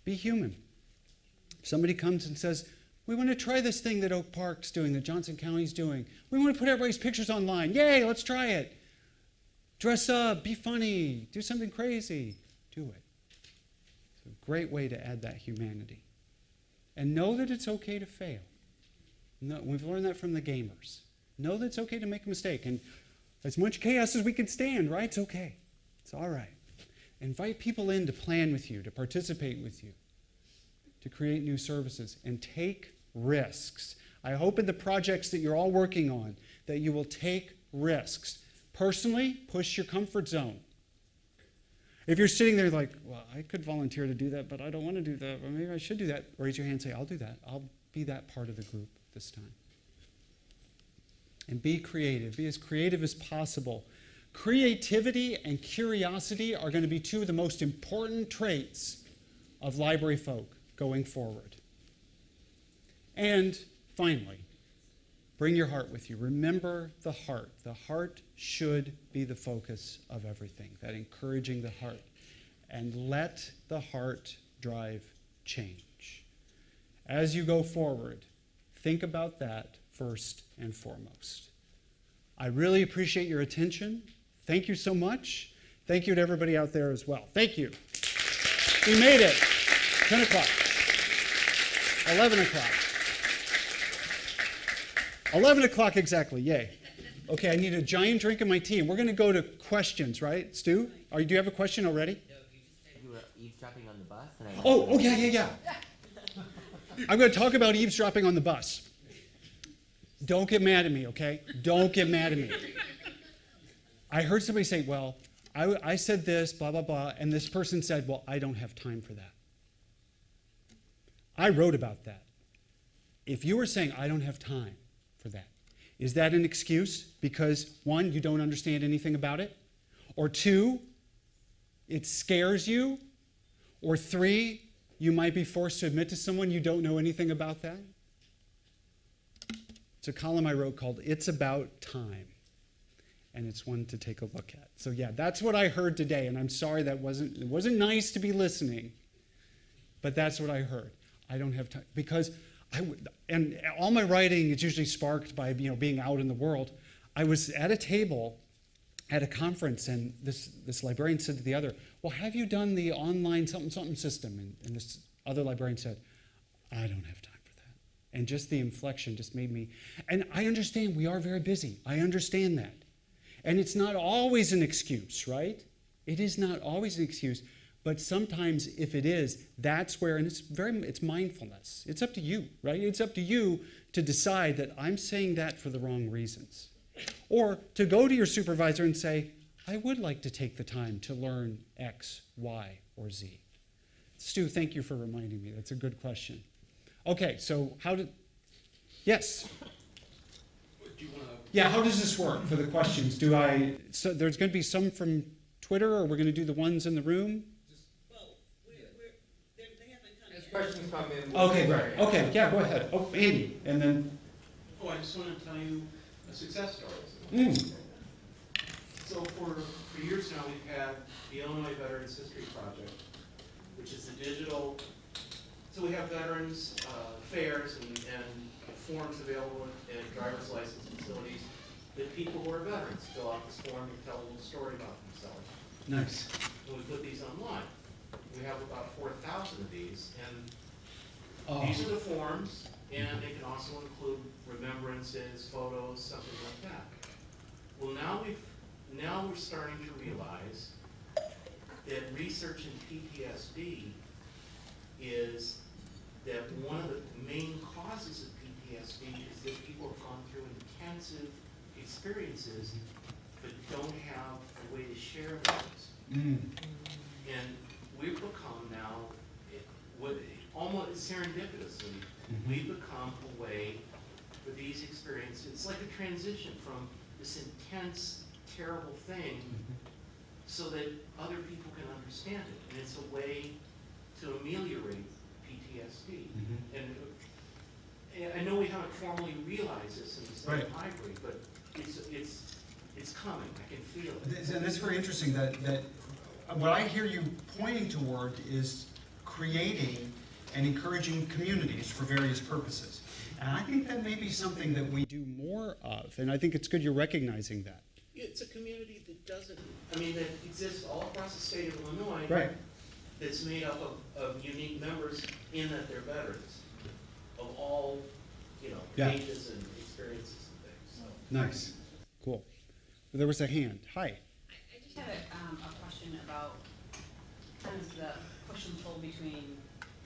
Be human. If somebody comes and says, we want to try this thing that Oak Park's doing, that Johnson County's doing. We want to put everybody's pictures online. Yay, let's try it. Dress up, be funny, do something crazy. Do it. It's a great way to add that humanity. And know that it's okay to fail. No, we've learned that from the gamers. Know that it's okay to make a mistake. And as much chaos as we can stand, right? It's okay. It's all right. Invite people in to plan with you, to participate with you, to create new services, and take risks. I hope in the projects that you're all working on that you will take risks. Personally, push your comfort zone. If you're sitting there like, well, I could volunteer to do that, but I don't want to do that, or maybe I should do that, raise your hand and say, I'll do that. I'll be that part of the group this time. And be creative. Be as creative as possible. Creativity and curiosity are going to be two of the most important traits of library folk going forward. And finally, bring your heart with you. Remember the heart. The heart should be the focus of everything, that encouraging the heart. And let the heart drive change. As you go forward, think about that first and foremost. I really appreciate your attention. Thank you so much. Thank you to everybody out there as well. Thank you. We made it. 10 o'clock. 11 o'clock. 11 o'clock exactly, yay. Okay, I need a giant drink of my tea, and we're going to go to questions, right? Stu, do you have a question already? No, you just said you were eavesdropping on the bus. And Yeah. I'm going to talk about eavesdropping on the bus. Don't get mad at me, okay? Don't get mad at me. I heard somebody say, well, I said this, blah, blah, blah, and this person said, well, I don't have time for that. I wrote about that. If you were saying, I don't have time for that, is that an excuse because, one, you don't understand anything about it? Or two, it scares you? Or three, you might be forced to admit to someone you don't know anything about that? It's a column I wrote called It's About Time. And it's one to take a look at. So yeah, that's what I heard today, and I'm sorry it wasn't nice to be listening, but that's what I heard. I don't have time, because and all my writing is usually sparked by being out in the world. I was at a table at a conference, and this librarian said to the other, well, have you done the online something system? And this other librarian said, I don't have time for that. And just the inflection just made me, and I understand we are very busy. I understand that. And it's not always an excuse, right? It is not always an excuse, but sometimes if it is, that's where, and it's mindfulness. It's up to you, right? It's up to you to decide that I'm saying that for the wrong reasons. Or to go to your supervisor and say, I would like to take the time to learn X, Y, or Z. Stu, thank you for reminding me. That's a good question. Okay, so yes? Yeah, how does this work for the questions? So there's going to be some from Twitter, or we're going to do the ones in the room? they haven't come yet. As questions come in. Okay, great. Okay, yeah, go ahead. Oh, Andy, and then... Oh, I just want to tell you a success story. So for years now, we've had the Illinois Veterans History Project, which is a digital... So we have veterans fairs and forms available at driver's license facilities that people who are veterans fill out this form and tell a little story about themselves. Nice. And we put these online. We have about 4,000 of these, and these are the forms, and they can also include remembrances, photos, something like that. Well, now we're starting to realize that research in PTSD is that one of the main causes of PTSD is that people have gone through intensive experiences but don't have a way to share those. And we've become now, almost serendipitously, we've become a way for these experiences. It's like a transition from this intense, terrible thing so that other people can understand it. And it's a way to ameliorate PTSD. And I know we haven't formally realized this in the state library, but it's coming. I can feel it. And that's very interesting that what I hear you pointing toward is creating and encouraging communities for various purposes. And I think that may be something that we do more of, and I think it's good you're recognizing that. It's a community that doesn't, I mean, that exists all across the state of Illinois. Right. That's made up of unique members in that they're veterans of all, you know, Yeah. ages and experiences and things, so. Nice. Cool. There was a hand. Hi. I just had a question about kind of the push and pull between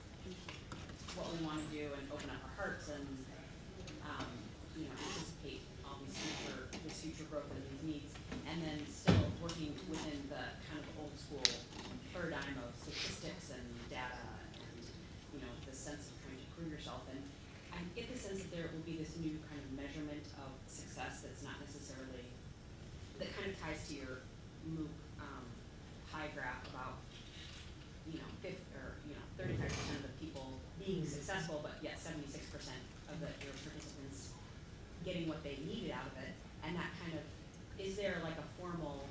what we want to do and open up our hearts and, you know, anticipate all these future growth and these needs, and then still working within the kind of old school paradigm of statistics and data and, you know, the sense of trying to prove yourself. And I get the sense that there will be this new kind of measurement of success that's not necessarily, that kind of ties to your MOOC pie graph about, you know, 35% of the people being successful, but yet 76% of your participants getting what they needed out of it. And that kind of, is there like a formal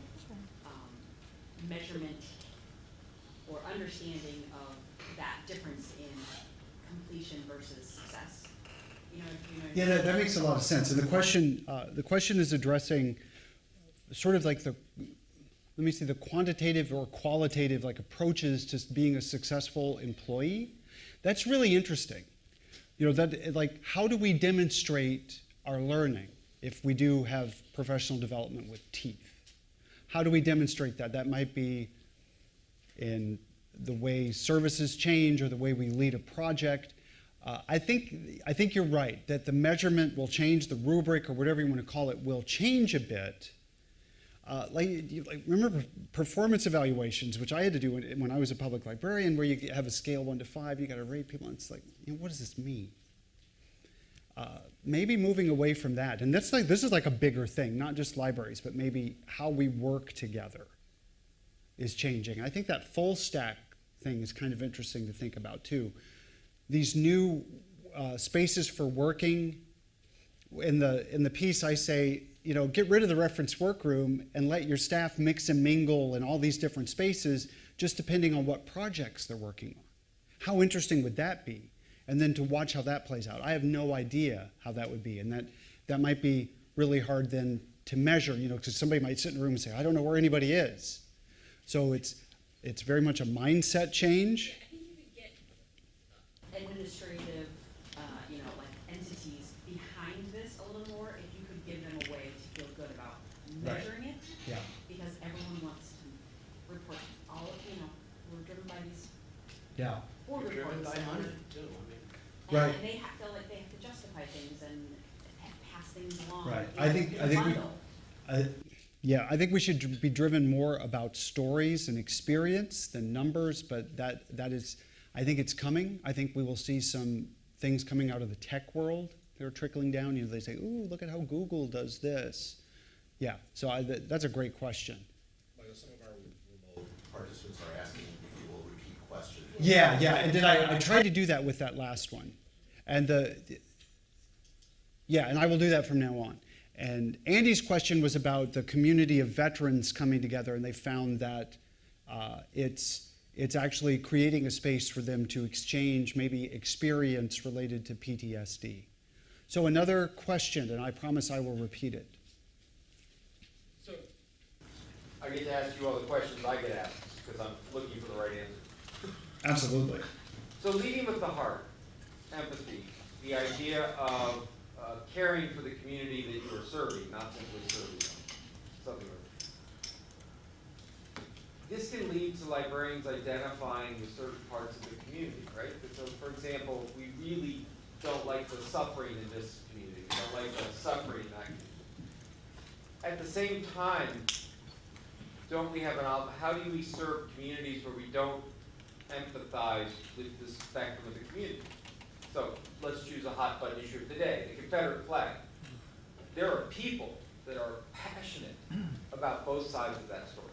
measurement or understanding of that difference in completion versus success? You know, Yeah, that makes a lot of sense. And the question is addressing sort of like the quantitative or qualitative like approaches to being a successful employee. That's really interesting. You know, that like how do we demonstrate our learning if we do have professional development with teeth? How do we demonstrate that? That might be in the way services change or the way we lead a project. I think you're right that the measurement will change, the rubric or whatever you want to call it will change a bit. Remember performance evaluations, which I had to do when I was a public librarian, where you have a scale 1 to 5, you got to rate people, and it's like, you know, what does this mean? Maybe moving away from that, and this is like a bigger thing, not just libraries, but maybe how we work together is changing. I think that full stack thing is kind of interesting to think about too. These new spaces for working. In the piece, I say, you know, get rid of the reference workroom and let your staff mix and mingle in all these different spaces, just depending on what projects they're working on. How interesting would that be? And then to watch how that plays out. I have no idea how that would be, and that might be really hard then to measure, you know, because somebody might sit in a room and say, I don't know where anybody is. So it's very much a mindset change. I think you could get administrative, you know, like entities behind this a little more if you could give them a way to feel good about measuring it. Yeah. Because everyone wants to report all of, you know, we're driven by these Yeah. board You're driven reports. by and- money too, I mean. Right. And they feel like they have to justify things and pass things along. Right. in I think a bundle. I think we should be driven more about stories and experience than numbers, but that is, I think it's coming. I think we will see some things coming out of the tech world that are trickling down. You know, they say, ooh, look at how Google does this. Yeah, so that's a great question. Michael, some of our remote participants are asking if you will repeat questions. Yeah, and I tried to do that with that last one. And and I will do that from now on. And Andy's question was about the community of veterans coming together, and they found that it's actually creating a space for them to exchange maybe experience related to PTSD. So another question, and I promise I will repeat it. So I get to ask you all the questions I get asked because I'm looking for the right answer. Absolutely. So leading with the heart, empathy, the idea of caring for the community that you are serving, not simply serving them. Something like that. This can lead to librarians identifying with certain parts of the community, right? So for example, we really don't like the suffering in this community. We don't like the suffering in that community. At the same time, don't we have how do we serve communities where we don't empathize with the spectrum of the community? So let's choose a hot button issue of the day, the Confederate flag. There are people that are passionate about both sides of that story.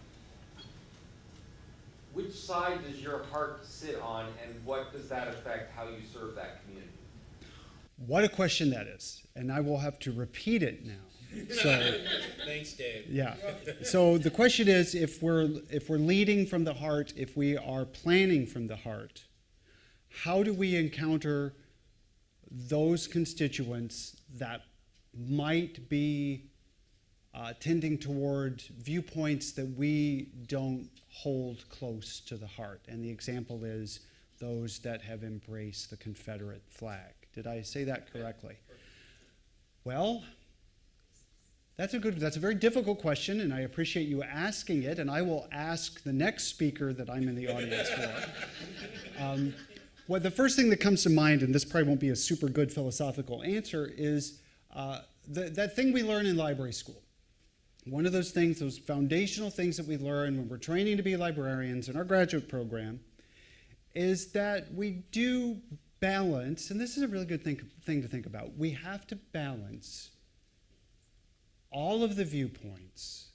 Which side does your heart sit on, and what does that affect how you serve that community? What a question that is. And I will have to repeat it now So, Thanks, Dave. yeah. So the question is, if we're leading from the heart, if we are planning from the heart, how do we encounter those constituents that might be tending toward viewpoints that we don't hold close to the heart? And the example is those that have embraced the Confederate flag. Did I say that correctly? Well, that's a very difficult question, and I appreciate you asking it, and I will ask the next speaker that I'm in the audience for. Well, the first thing that comes to mind, and this probably won't be a super good philosophical answer, is that thing we learn in library school. One of those things, those foundational things that we learn when we're training to be librarians in our graduate program, is that we do balance, and this is a really good thing to think about. We have to balance all of the viewpoints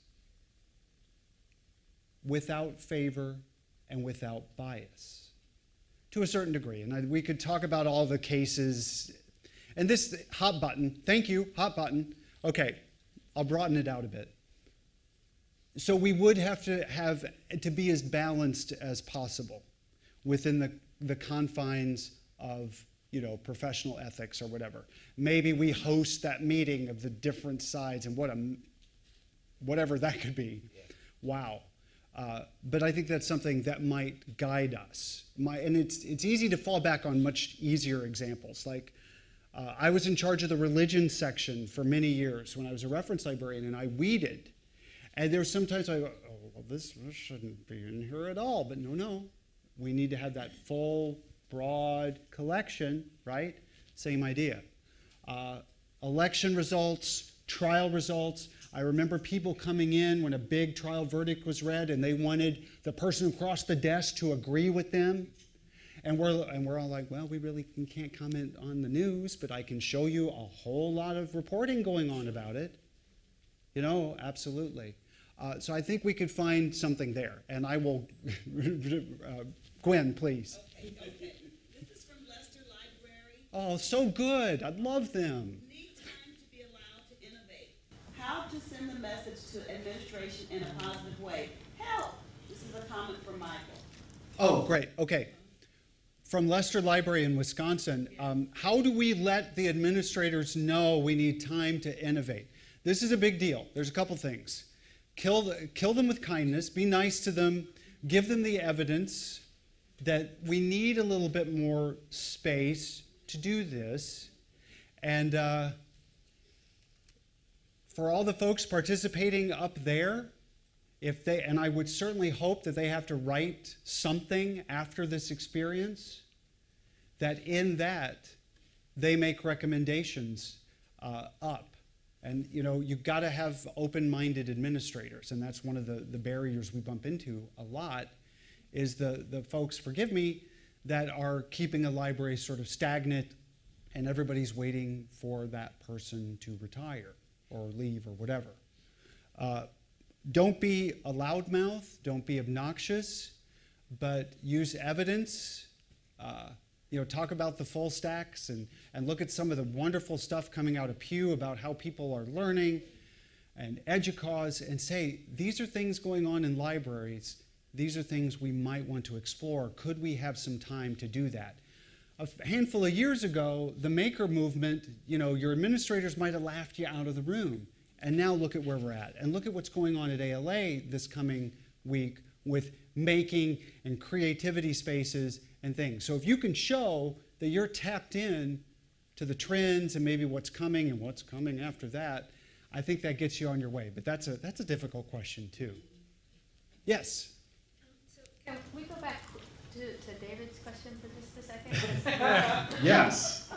without favor and without bias, to a certain degree. And we could talk about all the cases. And this hot button, thank you, hot button. Okay, I'll broaden it out a bit. So we would have to be as balanced as possible within the confines of, you know, professional ethics or whatever. Maybe we host that meeting of the different sides and whatever that could be. Yeah. Wow. But I think that's something that might guide us. And it's easy to fall back on much easier examples. Like I was in charge of the religion section for many years when I was a reference librarian, and I weeded. And there were sometimes I go, oh, well, this shouldn't be in here at all. But no, we need to have that full, broad collection, right? Same idea. Election results, trial results. I remember people coming in when a big trial verdict was read and they wanted the person across the desk to agree with them. And we're all like, well, we really can't comment on the news, but I can show you a whole lot of reporting going on about it. You know, absolutely. So I think we could find something there. And I will, Gwen, please. Okay. This is from Leicester Library. Oh, so good. I love them. Need time to be allowed to innovate. How to send the message to administration in a positive way. Help. This is a comment from Michael. Oh, great. Okay. From Leicester Library in Wisconsin, how do we let the administrators know we need time to innovate? This is a big deal. There's a couple things. Kill them with kindness. Be nice to them. Give them the evidence that we need a little bit more space to do this. And for all the folks participating up there, and I would certainly hope that they have to write something after this experience, that in that they make recommendations up. And you know, you've got to have open-minded administrators, and that's one of the barriers we bump into a lot, is the folks, forgive me, that are keeping a library sort of stagnant and everybody's waiting for that person to retire or leave or whatever. Don't be a loudmouth, don't be obnoxious, but use evidence. You know, talk about the full stacks and look at some of the wonderful stuff coming out of Pew about how people are learning, and EDUCAUSE, and say, these are things going on in libraries. These are things we might want to explore. Could we have some time to do that? A handful of years ago, the maker movement, you know, your administrators might have laughed you out of the room. And now look at where we're at. And look at what's going on at ALA this coming week with making and creativity spaces and things. So if you can show that you're tapped in to the trends and maybe what's coming and what's coming after that, I think that gets you on your way. But that's a difficult question too. Yes? So can we go back to David's question for just a second? Yes.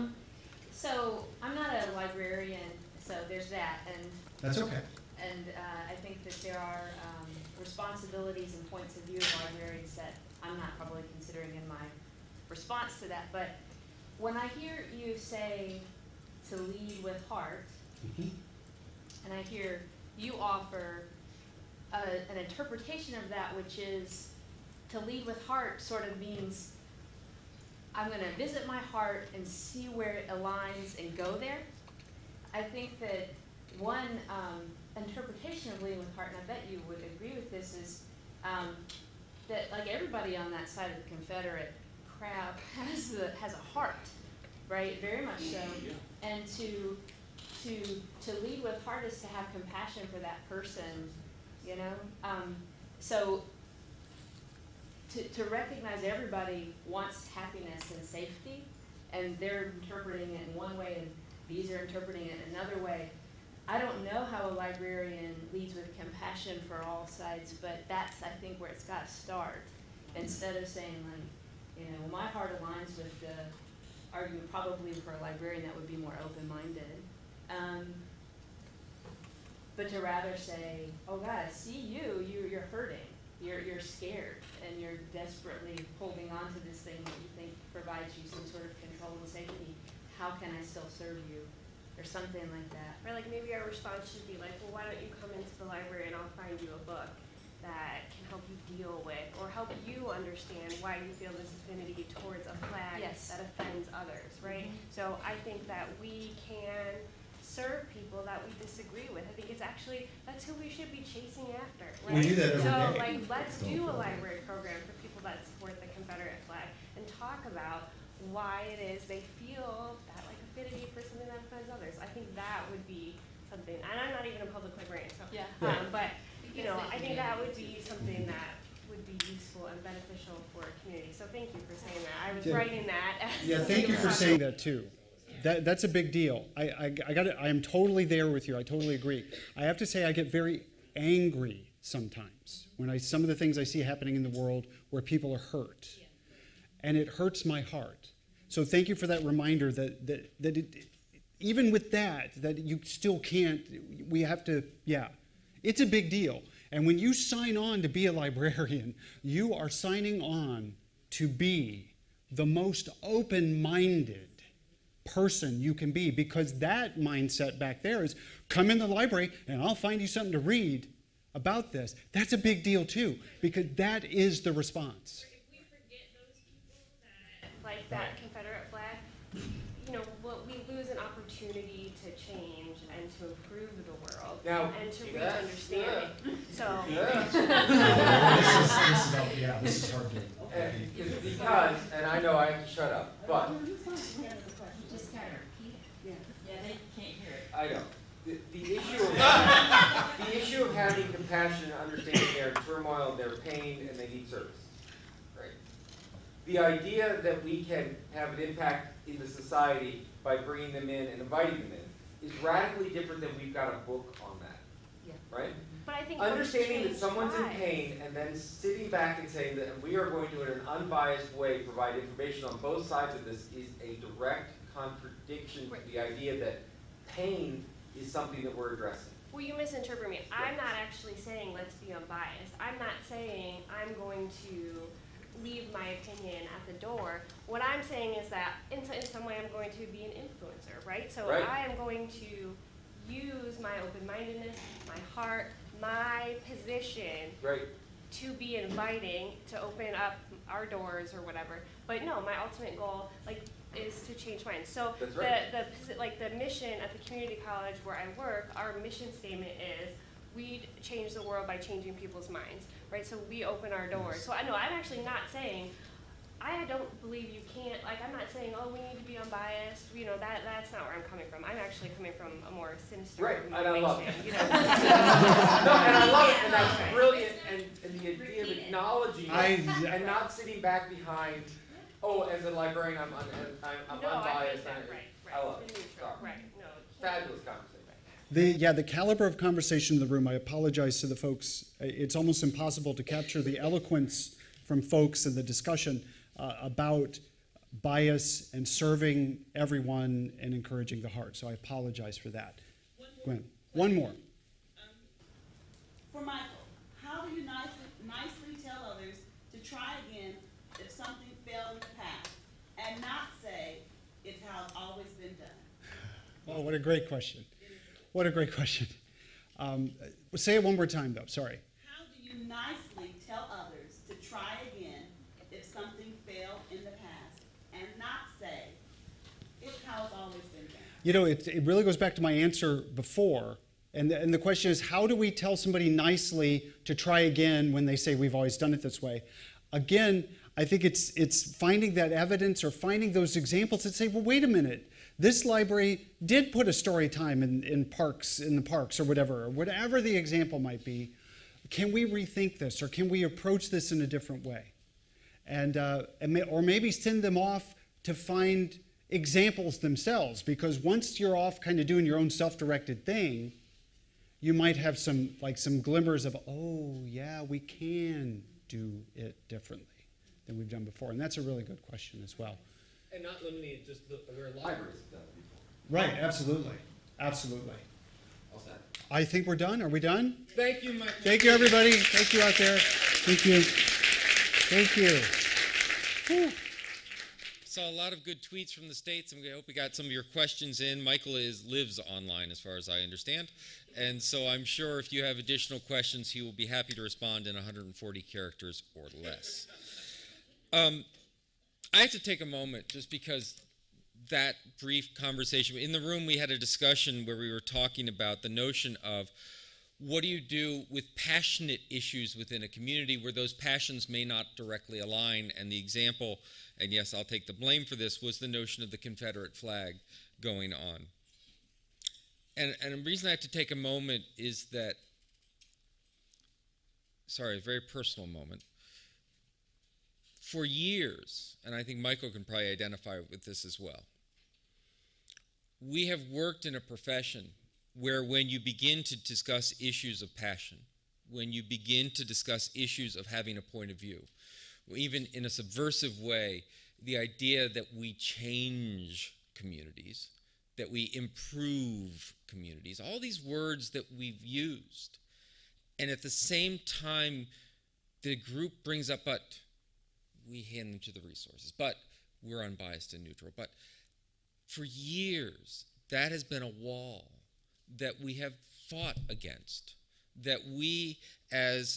So I'm not a librarian, so there's that. And that's okay. And I think that there are responsibilities and points of view of librarians that I'm not probably considering in my response to that. But when I hear you say to lead with heart, and I hear you offer an interpretation of that, which is to lead with heart sort of means I'm going to visit my heart and see where it aligns and go there. I think that one interpretation of leading with heart, and I bet you would agree with this, is that like everybody on that side of the Confederate crowd has a heart, right? Very much so. And to lead with heart is to have compassion for that person, you know? So to recognize everybody wants happiness and safety, and they're interpreting it in one way and these are interpreting it another way. I don't know how a librarian leads with compassion for all sides, but that's, I think, where it's got to start. Instead of saying, like, you know, well, my heart aligns with the argument probably for a librarian that would be more open-minded. But to rather say, oh God, I see you're hurting, you're scared, and you're desperately holding on to this thing that you think provides you some sort of control and safety. How can I still serve you? Or something like that. Or like maybe our response should be like, well, why don't you come into the library and I'll find you a book that can help you deal with or help you understand why you feel this affinity towards a flag that offends others, right? So I think that we can serve people that we disagree with. I think it's actually, that's who we should be chasing after, right? We do that every so day. like, let's do a library program for people that support the Confederate flag and talk about why it is they feel that like affinity for something that offends others. I think that would be something, and I'm not even a public librarian, so but you know, I think that would be something that would be useful and beneficial for a community. So thank you for saying that. I was writing that. Thank you for saying that too. That's a big deal. I am totally there with you. I totally agree. I have to say I get very angry sometimes when some of the things I see happening in the world where people are hurt, and it hurts my heart. So thank you for that reminder that even with that you still can't, we have to, it's a big deal. And when you sign on to be a librarian, you are signing on to be the most open-minded person you can be, because that mindset back there is, come in the library and I'll find you something to read about this. That's a big deal too, because that is the response. Like that Confederate flag, you know, we lose an opportunity to change and to improve the world and to reach understanding. So this is hard to. Because, and I know I have to shut up, but Just kind of repeat it. Yeah, they can't hear it. I know. The issue of having compassion and understanding their turmoil, their pain, and they need service. Right? The idea that we can have an impact in the society by bringing them in and inviting them in is radically different than we've got a book on that. Yeah. Right? But I think understanding that someone's in pain and then sitting back and saying that we are going to, in an unbiased way, provide information on both sides of this is a direct contradiction to the idea that pain is something that we're addressing. Well, you misinterpret me. I'm not actually saying let's be unbiased. I'm not saying I'm going to leave my opinion at the door. What I'm saying is that in some way I'm going to be an influencer, right? So I am going to use my open-mindedness, my heart, my position to be inviting, to open up our doors or whatever. But no, my ultimate goal is to change minds. So the mission at the community college where I work, our mission statement is we change the world by changing people's minds, right? So we open our doors. So I'm actually not saying, I don't believe you can't, I'm not saying, oh, we need to be unbiased, you know, that's not where I'm coming from. I'm actually coming from a more sinister motivation. And I love it. You know? And I love it, and that's brilliant, and the idea of acknowledging it, and not sitting back behind, oh, as a librarian, I'm unbiased. I love it. Fabulous conversation. The caliber of conversation in the room, I apologize to the folks. It's almost impossible to capture the eloquence from folks in the discussion about bias and serving everyone and encouraging the heart. So I apologize for that. Gwen, one more. For Michael, how do you nicely tell others to try again if something failed in the past and not say it's how it's always been done? Oh, what a great question. What a great question. Say it one more time, though. Sorry. How do you nicely tell others to try again if something failed in the past and not say it's how it's always been done? You know, it really goes back to my answer before, And the question is, how do we tell somebody nicely to try again when they say we've always done it this way? Again, I think it's finding that evidence or finding those examples that say, well, wait a minute. This library did put a story time in the parks or whatever the example might be. Can we rethink this, or can we approach this in a different way? Or maybe send them off to find examples themselves, because once you're off kind of doing your own self-directed thing, you might have some glimmers of, oh yeah, we can do it differently than we've done before. And that's a really good question as well. And not limiting it just to where libraries have done it before. Right, absolutely. Absolutely. All set. I think we're done. Are we done? Thank you, Mike. Thank you, everybody. Thank you out there. Thank you. Thank you. Whew. Saw a lot of good tweets from the States, and I hope we got some of your questions in. Michael lives online, as far as I understand. And so I'm sure if you have additional questions, he will be happy to respond in 140 characters or less. I have to take a moment, just because that brief conversation, in the room we had a discussion where we were talking about the notion of what do you do with passionate issues within a community where those passions may not directly align. And the example, and yes, I'll take the blame for this, was the notion of the Confederate flag going on. And the reason I have to take a moment is that, sorry, a very personal moment. For years, and I think Michael can probably identify with this as well, we have worked in a profession where when you begin to discuss issues of passion, when you begin to discuss issues of having a point of view, even in a subversive way, the idea that we change communities, that we improve communities, all these words that we've used, and at the same time, the group brings up, but we hand them to the resources, but we're unbiased and neutral. But for years, that has been a wall that we have fought against, that we as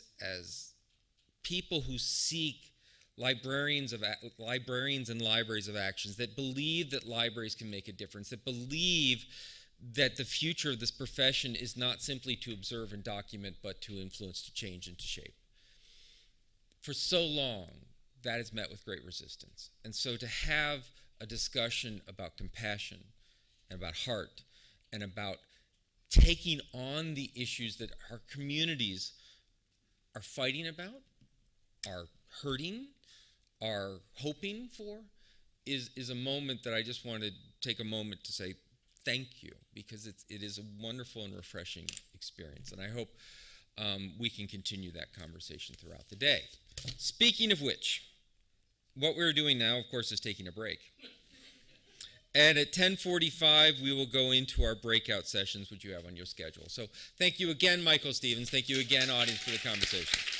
people who seek librarians and libraries of actions, that believe that libraries can make a difference, that believe that the future of this profession is not simply to observe and document, but to influence, to change, and to shape. For so long, that has met with great resistance. And so to have a discussion about compassion and about heart and about taking on the issues that our communities are fighting about, are hurting, are hoping for, is a moment that I just want to take a moment to say thank you, because it is a wonderful and refreshing experience. And I hope we can continue that conversation throughout the day. Speaking of which, what we're doing now, of course, is taking a break. And at 10:45, we will go into our breakout sessions, which you have on your schedule. So thank you again, Michael Stevens. Thank you again, audience, for the conversation.